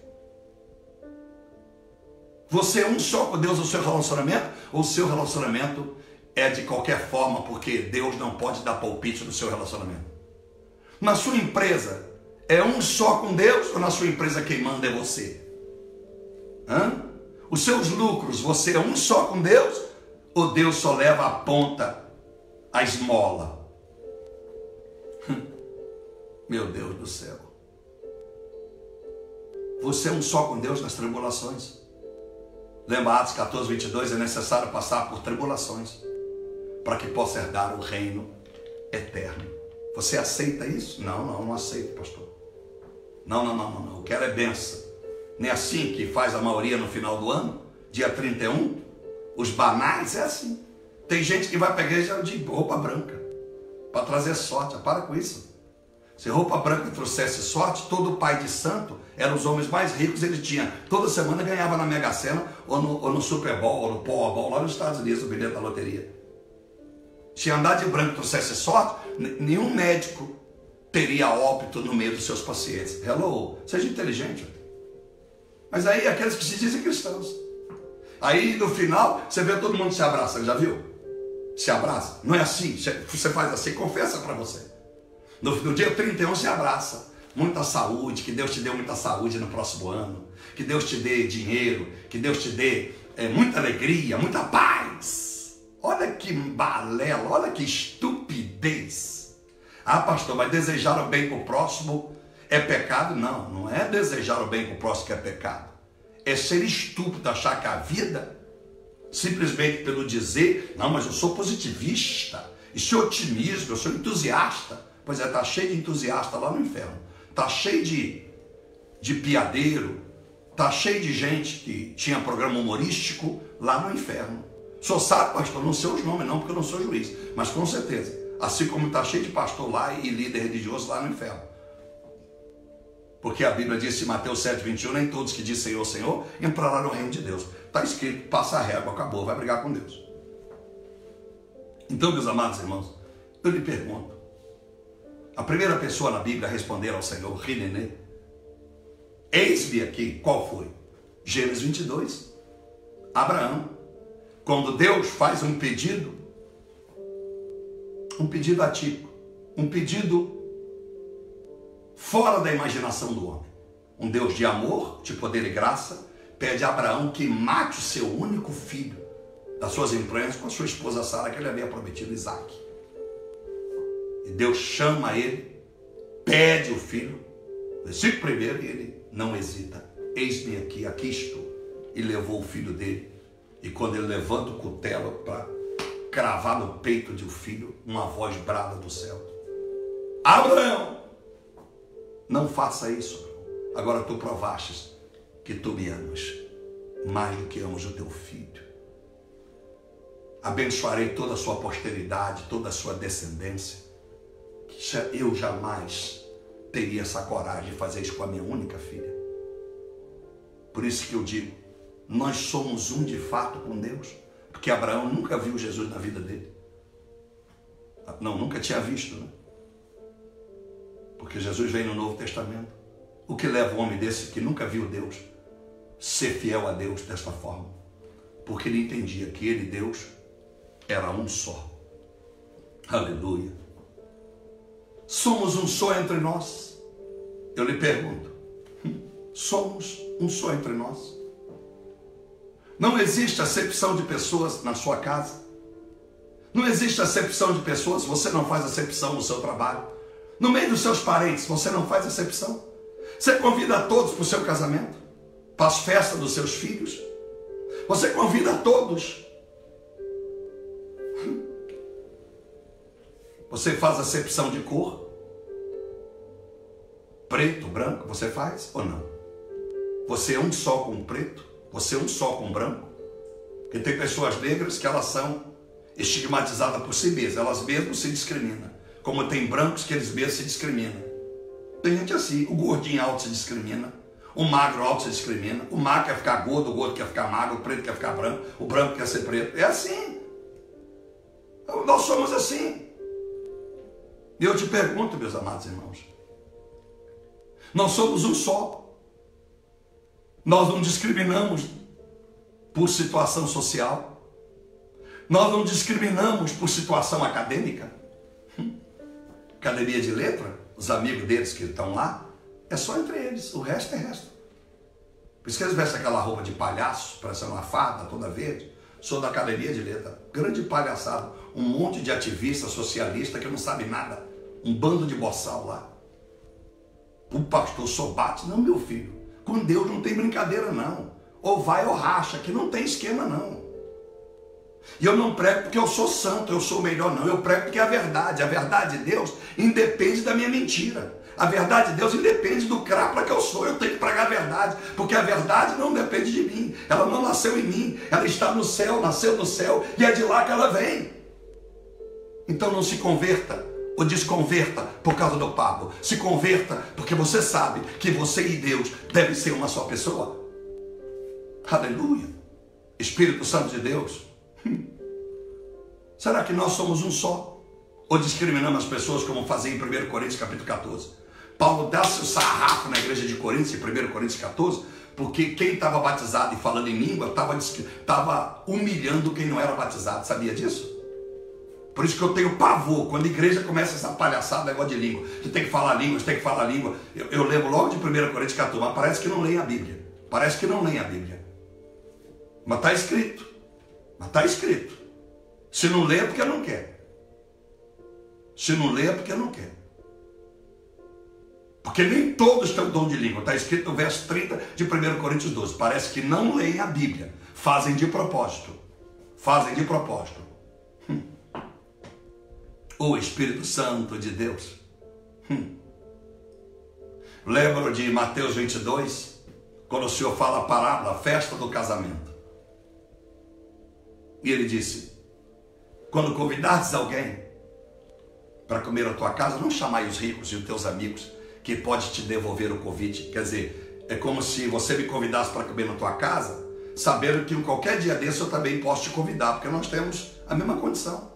Você é um só com Deus no seu relacionamento? Ou o seu relacionamento é de qualquer forma, porque Deus não pode dar palpite no seu relacionamento? Na sua empresa, é um só com Deus? Ou na sua empresa quem manda é você? Hã? Os seus lucros, você é um só com Deus? Ou Deus só leva a ponta, a esmola? Meu Deus do céu. Você é um só com Deus nas tribulações. Lembra Atos quatorze, vinte e dois, é necessário passar por tribulações para que possa herdar o reino eterno. Você aceita isso? Não, não, não aceito, pastor. Não, não, não, não, não. Eu quero é benção. Não é assim que faz a maioria no final do ano? Dia trinta e um? Os banais é assim. Tem gente que vai para a igreja de roupa branca para trazer sorte. Para com isso. Se roupa branca trouxesse sorte, todo pai de santo eram os homens mais ricos. Ele tinha, toda semana ganhava na Mega Sena, ou no, ou no Super Bowl, ou no Powerball, lá nos Estados Unidos, o bilhete da loteria. Se andar de branco trouxesse sorte, nenhum médico teria óbito no meio dos seus pacientes. Hello, seja inteligente. Mas aí aqueles que se dizem cristãos, aí no final você vê todo mundo se abraçando, já viu? Se abraça, não é assim, você faz assim, confessa para você. No, no dia trinta e um se abraça, muita saúde, que Deus te dê muita saúde no próximo ano, que Deus te dê dinheiro, que Deus te dê é, muita alegria, muita paz. Olha que balela, olha que estupidez. Ah, pastor, mas desejar o bem para o próximo é pecado? Não, não é desejar o bem para o próximo que é pecado. É ser estúpido, achar que a vida, simplesmente pelo dizer, não, mas eu sou positivista, isso é otimismo, eu sou entusiasta. Pois é, está cheio de entusiasta lá no inferno. Está cheio de, de piadeiro, está cheio de gente que tinha programa humorístico lá no inferno. Só sabe, pastor, não sei os nomes não, porque eu não sou juiz, mas com certeza, assim como está cheio de pastor lá e líder religioso lá no inferno. Porque a Bíblia diz em Mateus sete, vinte e um, nem todos que dizem Senhor, Senhor, entrarão no reino de Deus. Está escrito, passa a régua, acabou, vai brigar com Deus. Então, meus amados irmãos, eu lhe pergunto, a primeira pessoa na Bíblia a responder ao Senhor, Rinenê, eis-me aqui, qual foi? Gênesis vinte e dois, Abraão. Quando Deus faz um pedido, um pedido atípico, um pedido fora da imaginação do homem. Um Deus de amor, de poder e graça, pede a Abraão que mate o seu único filho das suas entranhas com a sua esposa Sara, que ele havia prometido, Isaque. E Deus chama ele, pede o filho, versículo primeiro, e ele não hesita. Eis-me aqui, aqui estou. E levou o filho dele. E quando ele levanta o cutelo para cravar no peito de um filho, uma voz brada do céu: Abraão, não faça isso. Agora tu provastes que tu me amas mais do que amas o teu filho. Abençoarei toda a sua posteridade, toda a sua descendência. Eu jamais teria essa coragem de fazer isso com a minha única filha. Por isso que eu digo, nós somos um de fato com Deus. Porque Abraão nunca viu Jesus na vida dele. Não, nunca tinha visto, né? Porque Jesus vem no Novo Testamento. O que leva um homem desse que nunca viu Deus ser fiel a Deus desta forma? Porque ele entendia que ele e Deus era um só. Aleluia. Somos um só entre nós. Eu lhe pergunto, somos um só entre nós? Não existe acepção de pessoas na sua casa. Não existe acepção de pessoas, você não faz acepção no seu trabalho. No meio dos seus parentes, você não faz acepção. Você convida a todos para o seu casamento, para as festas dos seus filhos. Você convida a todos. Você faz acepção de cor? Preto, branco, você faz ou não? Você é um só com o preto? Você é um só com o branco? Porque tem pessoas negras que elas são estigmatizadas por si mesmas, elas mesmas se discriminam. Como tem brancos que eles mesmos se discriminam. Tem gente assim, o gordinho alto se discrimina, o magro alto se discrimina, o magro quer ficar gordo, o gordo quer ficar magro, o preto quer ficar branco, o branco quer ser preto. É assim. Nós somos assim. E eu te pergunto, meus amados irmãos, nós somos um só. Nós não discriminamos por situação social. Nós não discriminamos por situação acadêmica. Hum. Academia de letra, os amigos deles que estão lá, é só entre eles, o resto é resto. Por isso que eles vestem aquela roupa de palhaço, parecendo uma farda toda verde. Sou da academia de letra, grande palhaçada. Um monte de ativista socialista que não sabe nada. Um bando de boçal lá. O pastor Sobate, não, meu filho. Com Deus não tem brincadeira não. Ou vai ou racha, que não tem esquema não. E eu não prego porque eu sou santo, eu sou o melhor não. Eu prego porque é a verdade. A verdade de Deus independe da minha mentira. A verdade de Deus independe do crapra que eu sou. Eu tenho que pregar a verdade, porque a verdade não depende de mim. Ela não nasceu em mim. Ela está no céu, nasceu no céu, e é de lá que ela vem. Então não se converta ou desconverta por causa do papo. Se converta porque você sabe que você e Deus devem ser uma só pessoa. Aleluia. Espírito Santo de Deus. Hum. Será que nós somos um só? Ou discriminamos as pessoas como fazia em primeiro Coríntios capítulo quatorze? Paulo dá-se o sarrafo na igreja de Coríntios, em primeiro Coríntios quatorze, porque quem estava batizado e falando em língua estava humilhando quem não era batizado. Sabia disso? Por isso que eu tenho pavor, quando a igreja começa essa palhaçada, negócio de língua. Você tem que falar língua, você tem que falar língua. Eu, eu lembro logo de primeira Coríntios quatorze, mas parece que não leem a Bíblia. Parece que não leem a Bíblia. Mas está escrito. Mas está escrito. Se não lê é porque não quer. Se não lê é porque não quer. Porque nem todos têm o dom de língua. Está escrito no verso trinta de primeira Coríntios doze. Parece que não leem a Bíblia. Fazem de propósito. Fazem de propósito. Hum. O Espírito Santo de Deus. Hum. Lembro de Mateus vinte e dois, quando o Senhor fala a parábola, a festa do casamento. E ele disse, quando convidares alguém para comer na tua casa, não chamai os ricos e os teus amigos, que pode te devolver o convite. Quer dizer, é como se você me convidasse para comer na tua casa, sabendo que em qualquer dia desse eu também posso te convidar, porque nós temos a mesma condição.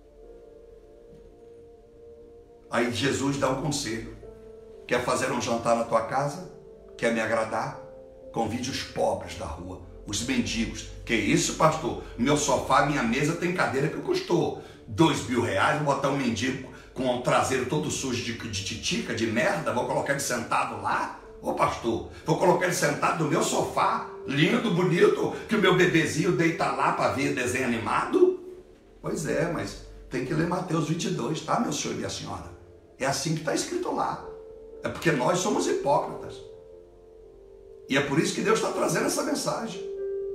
Aí Jesus dá um conselho. Quer fazer um jantar na tua casa? Quer me agradar? Convide os pobres da rua, os mendigos. Que isso, pastor? Meu sofá, minha mesa tem cadeira que custou dois mil reais. Vou botar um mendigo com o traseiro todo sujo de, de titica, de merda. Vou colocar ele sentado lá? Ô pastor, vou colocar ele sentado no meu sofá, lindo, bonito, que o meu bebezinho deita lá para ver desenho animado? Pois é, mas tem que ler Mateus vinte e dois, tá, meu senhor e minha senhora? É assim que está escrito lá. É porque nós somos hipócritas. E é por isso que Deus está trazendo essa mensagem.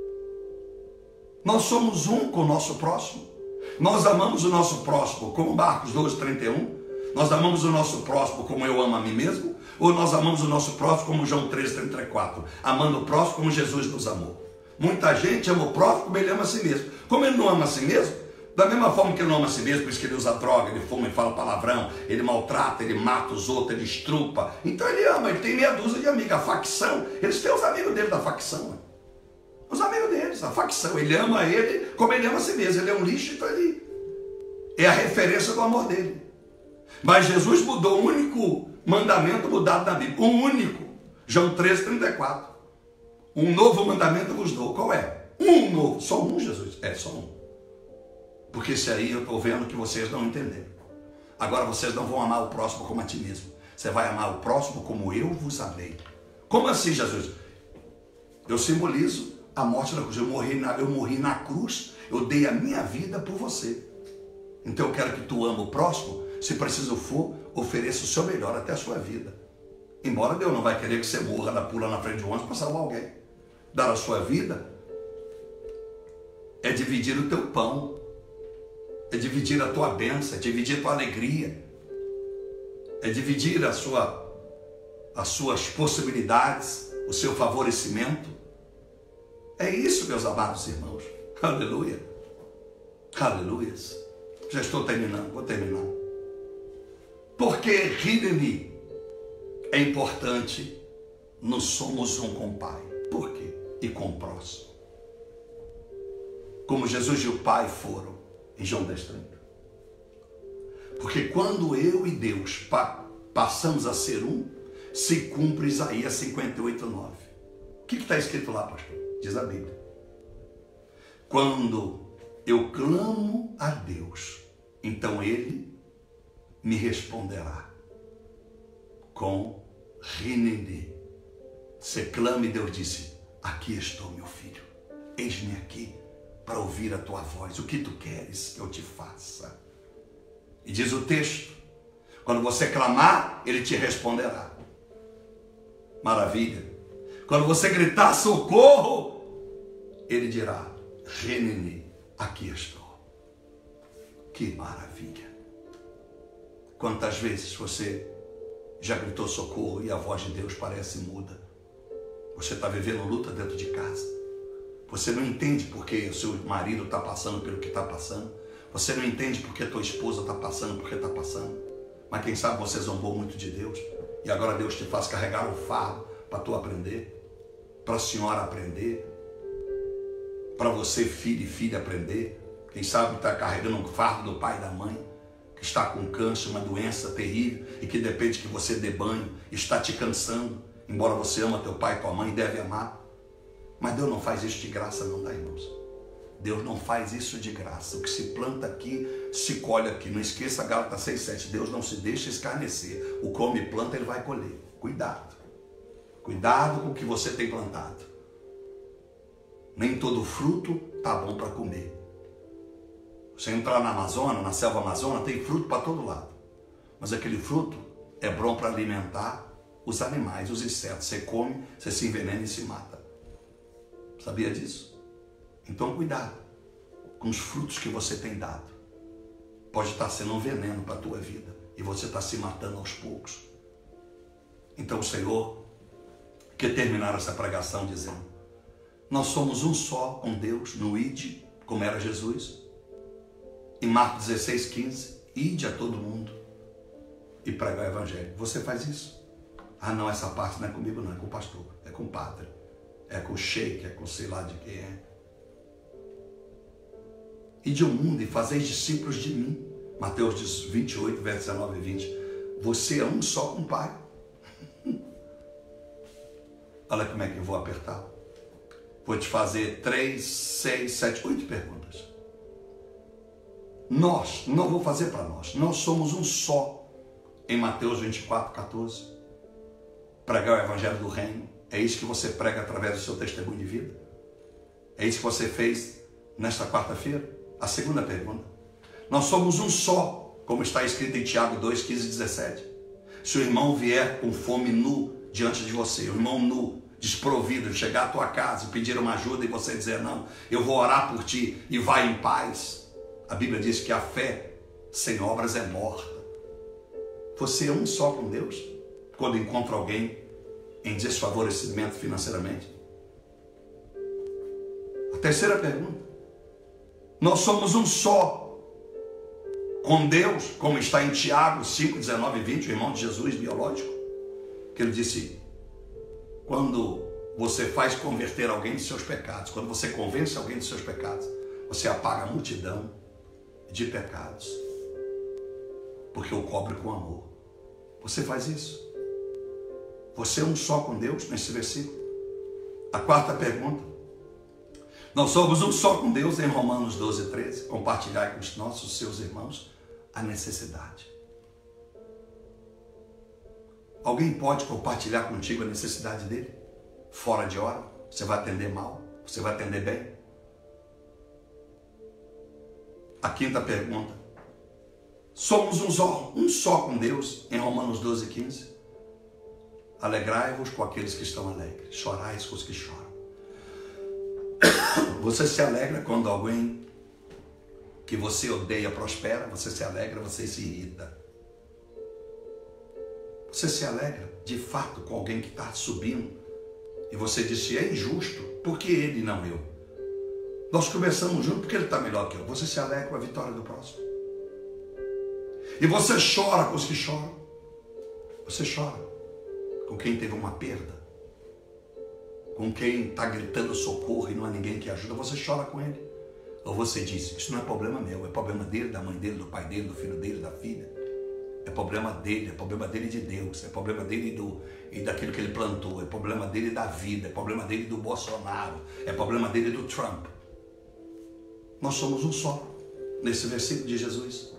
Nós somos um com o nosso próximo. Nós amamos o nosso próximo como Marcos doze, trinta e um. Nós amamos o nosso próximo como eu amo a mim mesmo. Ou nós amamos o nosso próximo como João treze, trinta e quatro. Amando o próximo como Jesus nos amou. Muita gente ama o próximo como ele ama a si mesmo. Como ele não ama a si mesmo, da mesma forma que ele não ama a si mesmo, por isso que ele usa droga, ele fuma, ele fala palavrão, ele maltrata, ele mata os outros, ele estrupa. Então ele ama, ele tem meia dúzia de amigos. A facção, eles têm os amigos dele da facção. Né? Os amigos deles, a facção. Ele ama ele como ele ama a si mesmo. Ele é um lixo, então ele é a referência do amor dele. Mas Jesus mudou o único mandamento mudado na Bíblia. O único. João treze, trinta e quatro. Um novo mandamento vos dou. Qual é? Um novo. Só um, Jesus? É, só um. Porque esse aí eu estou vendo que vocês não entenderam. Agora vocês não vão amar o próximo como a ti mesmo. Você vai amar o próximo como eu vos amei. Como assim, Jesus? Eu simbolizo a morte da cruz. Eu morri na, eu morri na cruz. Eu dei a minha vida por você. Então eu quero que tu ama o próximo. Se preciso for, ofereça o seu melhor até a sua vida. Embora Deus não vai querer que você morra na pula na frente de um ônibus para salvar alguém. Dar a sua vida é dividir o teu pão. É dividir a tua bênção, é dividir a tua alegria, é dividir a sua, as suas possibilidades, o seu favorecimento. É isso, meus amados irmãos. Aleluia. Aleluia. Já estou terminando, vou terminar. Porque rir-me é importante, nós somos um com o Pai. Por quê? E com o próximo. Como Jesus e o Pai foram. Em João dez, trinta. Porque quando eu e Deus pa passamos a ser um, se cumpre Isaías cinquenta e oito, nove. O que está escrito lá, pastor? Diz a Bíblia. Quando eu clamo a Deus, então Ele me responderá com rinende. Você clama e Deus disse, aqui estou, meu filho, eis-me aqui, para ouvir a tua voz. O que tu queres que eu te faça? E diz o texto, quando você clamar, ele te responderá. Maravilha. Quando você gritar socorro, ele dirá, renene, aqui estou. Que maravilha. Quantas vezes você já gritou socorro e a voz de Deus parece muda? Você está vivendo luta dentro de casa. Você não entende porque o seu marido está passando pelo que está passando. Você não entende porque a tua esposa está passando por que está passando. Mas quem sabe você zombou muito de Deus. E agora Deus te faz carregar o fardo para tu aprender. Para a senhora aprender. Para você, filho e filha, aprender. Quem sabe está carregando um fardo do pai e da mãe. Que está com câncer, uma doença terrível. E que depende que você dê banho. Está te cansando. Embora você ama teu pai e tua mãe, deve amar. Mas Deus não faz isso de graça não, tá, irmãos? Deus não faz isso de graça. O que se planta aqui, se colhe aqui. Não esqueça Gálatas seis, sete. Deus não se deixa escarnecer. O que o homem planta, ele vai colher. Cuidado. Cuidado com o que você tem plantado. Nem todo fruto tá bom para comer. Você entrar na Amazônia, na selva amazônica, tem fruto para todo lado. Mas aquele fruto é bom para alimentar os animais, os insetos. Você come, você se envenena e se mata. Sabia disso? Então cuidado com os frutos que você tem dado. Pode estar sendo um veneno para a tua vida e você está se matando aos poucos. Então o Senhor quer terminar essa pregação dizendo: nós somos um só com Deus no ide, como era Jesus. Em Marcos dezesseis, quinze, ide a todo mundo e pregar o evangelho. Você faz isso? Ah não, essa parte não é comigo não, é com o pastor, é com o padre, é com o sheik, é com sei lá de quem é. Ide ao mundo e fazeis discípulos de mim. Mateus vinte e oito, versos dezenove e vinte. Você é um só com o Pai. Olha como é que eu vou apertar. Vou te fazer três, seis, sete, oito perguntas. Nós, não vou fazer para nós, nós somos um só. Em Mateus vinte e quatro, quatorze. Pregar o evangelho do reino. É isso que você prega através do seu testemunho de vida? É isso que você fez nesta quarta-feira? A segunda pergunta. Nós somos um só, como está escrito em Tiago dois, quinze e dezessete. Se o irmão vier com fome nu diante de você, o irmão nu, desprovido, chegar à tua casa e pedir uma ajuda e você dizer não, eu vou orar por ti e vai em paz. A Bíblia diz que a fé sem obras é morta. Você é um só com Deus quando encontra alguém em desfavorecimento financeiramente? A terceira pergunta. Nós somos um só com Deus, como está em Tiago cinco, dezenove e vinte, o irmão de Jesus biológico, que ele disse: quando você faz converter alguém de seus pecados, quando você convence alguém de seus pecados, você apaga a multidão de pecados, porque o cobre com amor. Você faz isso? Você é um só com Deus nesse versículo? A quarta pergunta. Nós somos um só com Deus em Romanos doze, treze. Compartilhai com os nossos, seus irmãos, a necessidade. Alguém pode compartilhar contigo a necessidade dele? Fora de hora? Você vai atender mal? Você vai atender bem? A quinta pergunta. Somos um só, um só com Deus em Romanos doze, quinze. Alegrai-vos com aqueles que estão alegres, chorais com os que choram. Você se alegra quando alguém que você odeia prospera? Você se alegra, você se irrita. Você se alegra de fato com alguém que está subindo e você disse: é injusto, por que ele e não eu? Nós começamos junto porque ele está melhor que eu. Você se alegra com a vitória do próximo. E você chora com os que choram. Você chora com quem teve uma perda, com quem está gritando socorro e não há ninguém que ajuda. Você chora com ele. Ou você diz: isso não é problema meu, é problema dele, da mãe dele, do pai dele, do filho dele, da filha. É problema dele, é problema dele de Deus, é problema dele do, e daquilo que ele plantou, é problema dele da vida, é problema dele do Bolsonaro, é problema dele do Trump. Nós somos um só, nesse versículo de Jesus.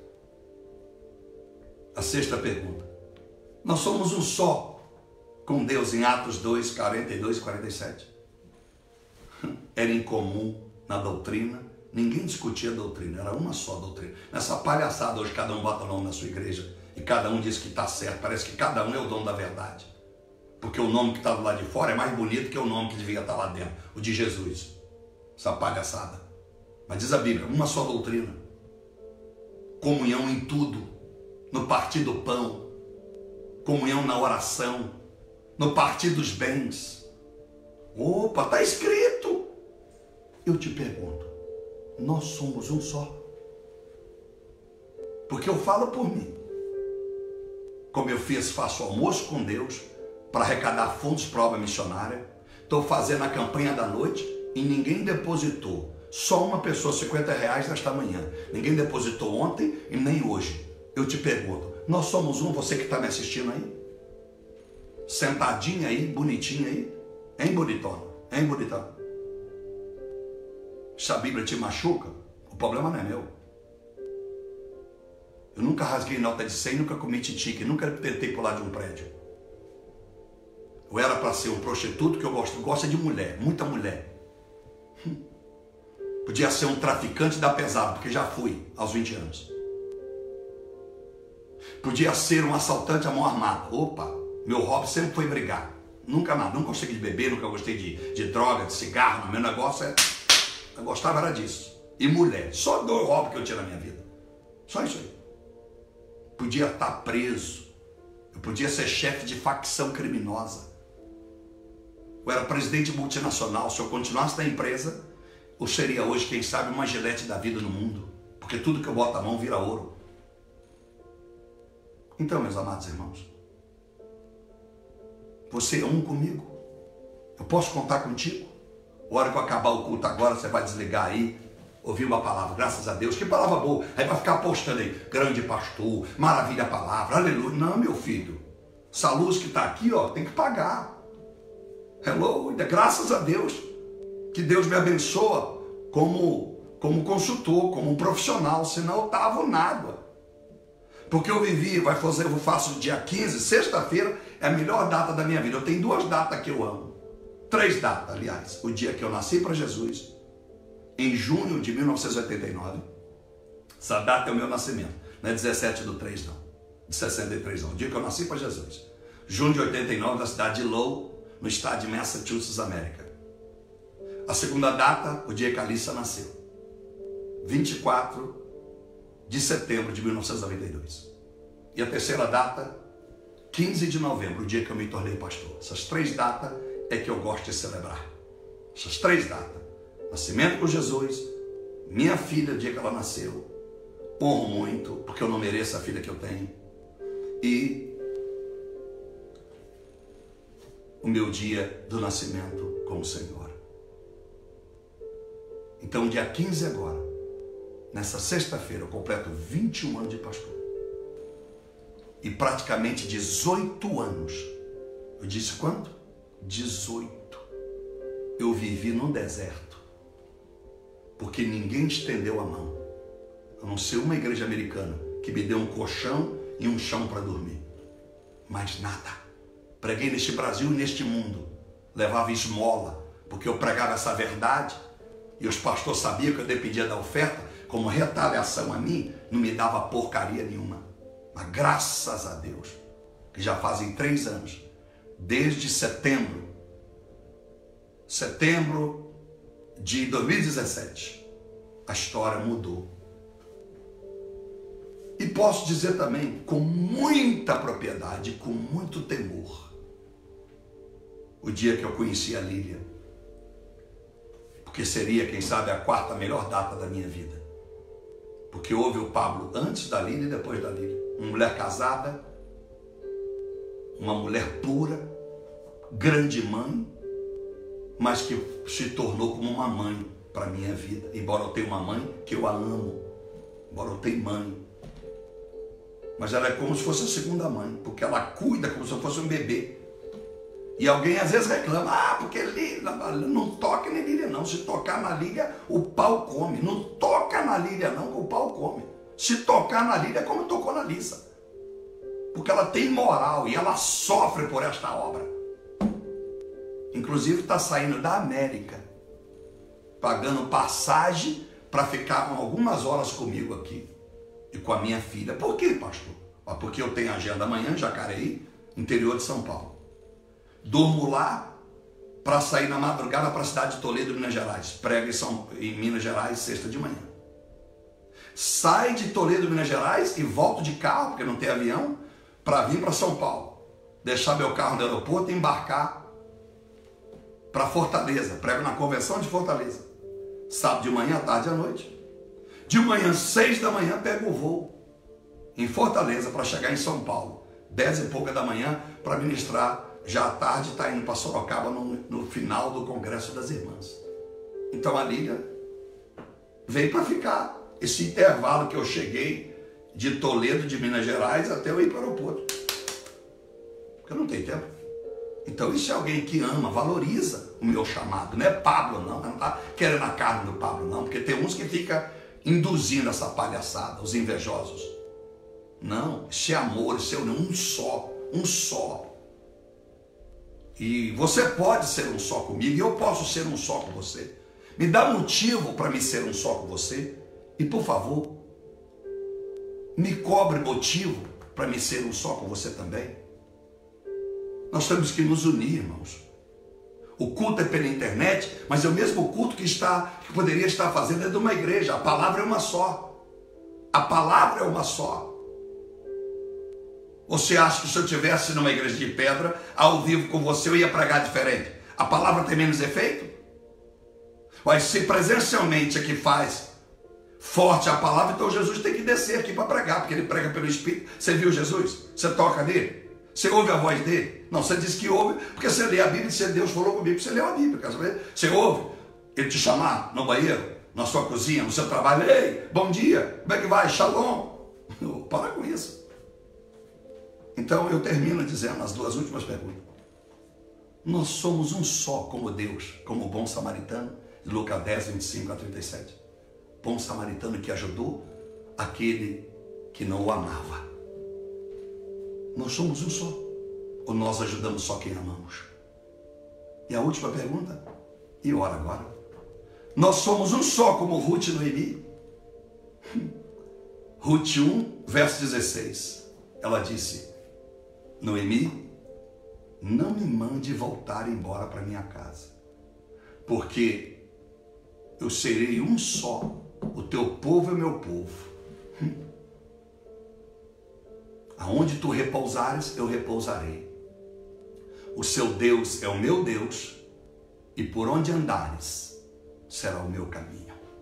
A sexta pergunta. Nós somos um só com Deus em Atos dois, quarenta e dois e quarenta e sete. Era incomum na doutrina, ninguém discutia a doutrina, era uma só doutrina. Nessa palhaçada hoje cada um bota o nome na sua igreja e cada um diz que está certo, parece que cada um é o dono da verdade. Porque o nome que está do lado de fora é mais bonito que o nome que devia estar lá dentro, o de Jesus. Essa palhaçada. Mas diz a Bíblia, uma só doutrina. Comunhão em tudo, no partir do pão, comunhão na oração, no partir dos bens. Opa, está escrito. Eu te pergunto, nós somos um só? Porque eu falo por mim. Como eu fiz, faço almoço com Deus para arrecadar fundos para a obra missionária. Estou fazendo a campanha da noite e ninguém depositou. Só uma pessoa, cinquenta reais nesta manhã. Ninguém depositou ontem e nem hoje. Eu te pergunto, nós somos um, você que está me assistindo aí? Sentadinha aí, bonitinha aí? Hein, bonitona? Hein, bonitona? Se a Bíblia te machuca, o problema não é meu. Eu nunca rasguei nota de cem, nunca comi tique, nunca tentei pular de um prédio. Eu era para ser um prostituto, que eu gosto, gosto de mulher, muita mulher. Hum. Podia ser um traficante da pesada, porque já fui aos vinte anos. Podia ser um assaltante à mão armada. Opa, meu hobby sempre foi brigar. Nunca nada, nunca gostei de beber, nunca gostei de, de droga, de cigarro. Meu negócio é... Eu gostava era disso. E mulher. Só dois hobbies que eu tinha na minha vida. Só isso aí. Podia estar preso. Eu podia ser chefe de facção criminosa. Eu era presidente multinacional. Se eu continuasse na empresa, eu seria hoje, quem sabe, uma Gillette da vida no mundo. Porque tudo que eu boto a mão vira ouro. Então, meus amados irmãos, você é um comigo? Eu posso contar contigo? A hora que eu acabar o culto agora, você vai desligar aí, ouvir uma palavra, graças a Deus, que palavra boa. Aí vai ficar postando aí, grande pastor, maravilha a palavra, aleluia. Não, meu filho, essa luz que está aqui, ó, tem que pagar. Hello, graças a Deus, que Deus me abençoa como, como consultor, como um profissional, senão eu estava nada. Porque eu vivi, vai fazer, eu faço dia quinze, sexta-feira, é a melhor data da minha vida. Eu tenho duas datas que eu amo. Três datas, aliás. O dia que eu nasci para Jesus, em junho de mil novecentos e oitenta e nove. Essa data é o meu nascimento. Não é dezessete do três, não. De sessenta e três, não. O dia que eu nasci para Jesus. Junho de oitenta e nove, na cidade de Lowell, no estado de Massachusetts, América. A segunda data, o dia que a Alissa nasceu. vinte e quatro de setembro de mil novecentos e noventa e dois. E a terceira data, quinze de novembro, o dia que eu me tornei pastor. Essas três datas é que eu gosto de celebrar. Essas três datas. Nascimento com Jesus, minha filha, o dia que ela nasceu. Honro muito, porque eu não mereço a filha que eu tenho. E o meu dia do nascimento com o Senhor. Então, dia quinze agora, nessa sexta-feira, eu completo vinte e um anos de pastor. E praticamente dezoito anos. Eu disse quanto? dezoito. Eu vivi no deserto. Porque ninguém estendeu a mão. A não ser uma igreja americana que me deu um colchão e um chão para dormir. Mais nada. Preguei neste Brasil e neste mundo. Levava esmola, porque eu pregava essa verdade. E os pastores sabiam que eu dependia da oferta. Como retaliação a mim, não me dava porcaria nenhuma. Mas graças a Deus, que já fazem três anos, desde setembro, setembro de dois mil e dezessete, a história mudou. E posso dizer também, com muita propriedade, com muito temor, o dia que eu conheci a Lília, porque seria, quem sabe, a quarta melhor data da minha vida. Porque houve o Pablo antes da Lília e depois da Lília. Uma mulher casada, uma mulher pura, grande mãe, mas que se tornou como uma mãe para a minha vida. Embora eu tenha uma mãe que eu a amo, embora eu tenha mãe, mas ela é como se fosse a segunda mãe, porque ela cuida como se eu fosse um bebê. E alguém às vezes reclama, ah, porque Lília, não toca nem Lília não, se tocar na Lília o pau come, não toca na Lília não que o pau come, se tocar na Lília é como tocou na Lissa, porque ela tem moral e ela sofre por esta obra. Inclusive está saindo da América, pagando passagem para ficar algumas horas comigo aqui e com a minha filha. Por quê, pastor? Porque eu tenho agenda amanhã em Jacareí, interior de São Paulo. Durmo lá para sair na madrugada para a cidade de Toledo, Minas Gerais. Prego em, São, em Minas Gerais, sexta de manhã. Sai de Toledo, Minas Gerais e volto de carro, porque não tem avião, para vir para São Paulo. Deixar meu carro no aeroporto e embarcar para Fortaleza. Prego na convenção de Fortaleza. Sábado de manhã, tarde à noite. De manhã, seis da manhã, pego o voo em Fortaleza para chegar em São Paulo. Dez e pouca da manhã para ministrar. Já à tarde está indo para Sorocaba no, no final do Congresso das Irmãs. Então a Lília veio para ficar. Esse intervalo que eu cheguei de Toledo, de Minas Gerais, até eu ir para o aeroporto. Porque eu não tenho tempo. Então isso é alguém que ama, valoriza o meu chamado. Não é Pablo não, não está querendo a carne do Pablo não, porque tem uns que ficam induzindo essa palhaçada, os invejosos. Não, isso é amor, isso é um só, um só. E você pode ser um só comigo, e eu posso ser um só com você. Me dá motivo para me ser um só com você. E por favor, me cobre motivo para me ser um só com você também. Nós temos que nos unir, irmãos. O culto é pela internet, mas é o mesmo culto que, está, que poderia estar fazendo dentro de uma igreja. A palavra é uma só. A palavra é uma só. Você acha que se eu estivesse numa igreja de pedra, ao vivo com você, eu ia pregar diferente? A palavra tem menos efeito? Mas se presencialmente é que faz forte a palavra, então Jesus tem que descer aqui para pregar, porque ele prega pelo Espírito. Você viu Jesus? Você toca nele? Você ouve a voz dele? Não, você diz que ouve, porque você lê a Bíblia e diz, Deus falou comigo, você leu a Bíblia. Quer saber? Você ouve ele te chamar no banheiro, na sua cozinha, no seu trabalho. Ei, bom dia, como é que vai? Shalom. Para com isso. Então eu termino dizendo as duas últimas perguntas. Nós somos um só como Deus, como o bom samaritano, de Lucas dez, vinte e cinco a trinta e sete. Bom samaritano que ajudou aquele que não o amava. Nós somos um só. Ou nós ajudamos só quem amamos? E a última pergunta, e ora agora. Nós somos um só como Ruth e Noemi. Ruth um, verso dezesseis. Ela disse, Noemi, não me mande voltar embora para minha casa, porque eu serei um só, o teu povo é o meu povo. Aonde tu repousares, eu repousarei. O seu Deus é o meu Deus, e por onde andares, será o meu caminho.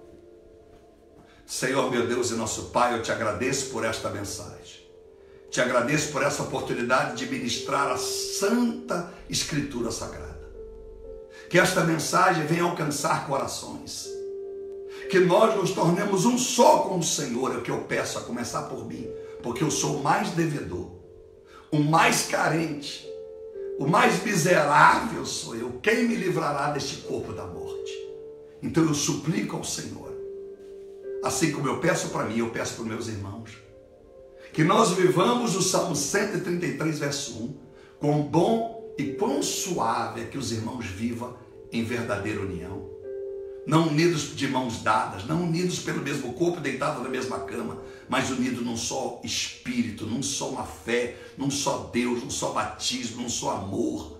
Senhor, meu Deus e nosso Pai, eu te agradeço por esta mensagem. Te agradeço por essa oportunidade de ministrar a Santa Escritura Sagrada. Que esta mensagem venha alcançar corações. Que nós nos tornemos um só com o Senhor, é o que eu peço, a começar por mim. Porque eu sou o mais devedor, o mais carente, o mais miserável sou eu. Quem me livrará deste corpo da morte? Então eu suplico ao Senhor, assim como eu peço para mim, eu peço para os meus irmãos, que nós vivamos o Salmo cento e trinta e três, verso um, quão bom e quão suave é que os irmãos vivam em verdadeira união. Não unidos de mãos dadas, não unidos pelo mesmo corpo, deitados na mesma cama, mas unidos num só espírito, num só uma fé, num só Deus, num só batismo, num só amor.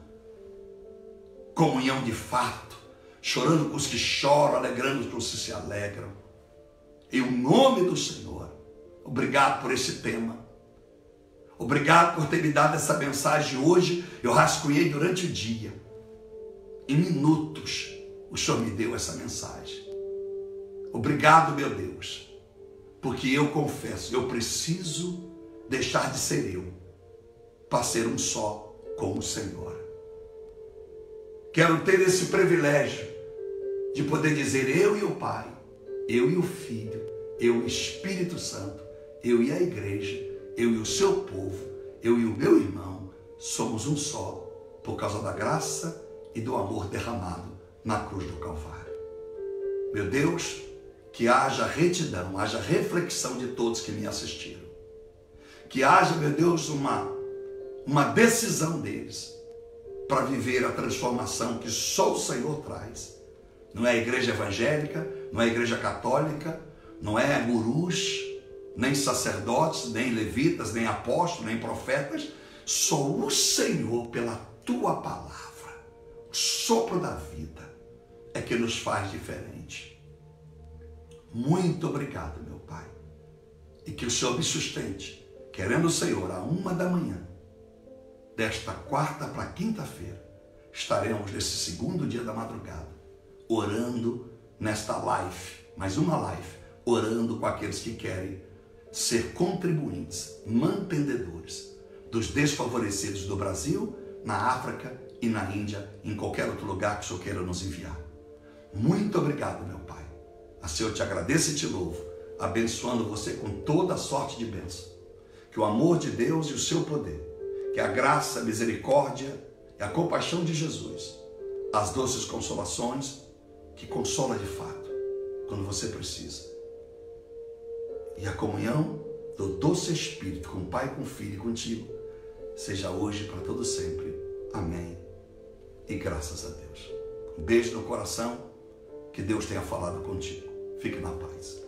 Comunhão de fato, chorando com os que choram, alegrando com os que se alegram. Em nome do Senhor, obrigado por esse tema. Obrigado por ter me dado essa mensagem hoje. Eu rascunhei durante o dia, em minutos. O Senhor me deu essa mensagem. Obrigado, meu Deus, porque eu confesso, eu preciso deixar de ser eu, para ser um só com o Senhor. Quero ter esse privilégio de poder dizer eu e o Pai, eu e o Filho, eu e o Espírito Santo, eu e a igreja, eu e o seu povo, eu e o meu irmão, somos um só, por causa da graça e do amor derramado na cruz do Calvário. Meu Deus, que haja retidão, haja reflexão de todos que me assistiram. Que haja, meu Deus, uma, uma decisão deles para viver a transformação que só o Senhor traz. Não é a igreja evangélica, não é a igreja católica, não é gurus, nem sacerdotes, nem levitas, nem apóstolos, nem profetas. Só o Senhor, pela tua palavra, o sopro da vida, é que nos faz diferente. Muito obrigado, meu Pai. E que o Senhor me sustente, querendo o Senhor, a uma da manhã, desta quarta para quinta-feira, estaremos nesse segundo dia da madrugada, orando nesta live, mais uma live, orando com aqueles que querem ser contribuintes, mantenedores dos desfavorecidos do Brasil, na África e na Índia, em qualquer outro lugar que o Senhor queira nos enviar. Muito obrigado, meu Pai. Assim eu te agradeço e te louvo, abençoando você com toda a sorte de bênção. Que o amor de Deus e o seu poder, que a graça, a misericórdia é a compaixão de Jesus, as doces consolações que consola de fato quando você precisa, e a comunhão do doce Espírito com o Pai, com o Filho e contigo, seja hoje para todo sempre. Amém. E graças a Deus. Um beijo no coração, que Deus tenha falado contigo. Fique na paz.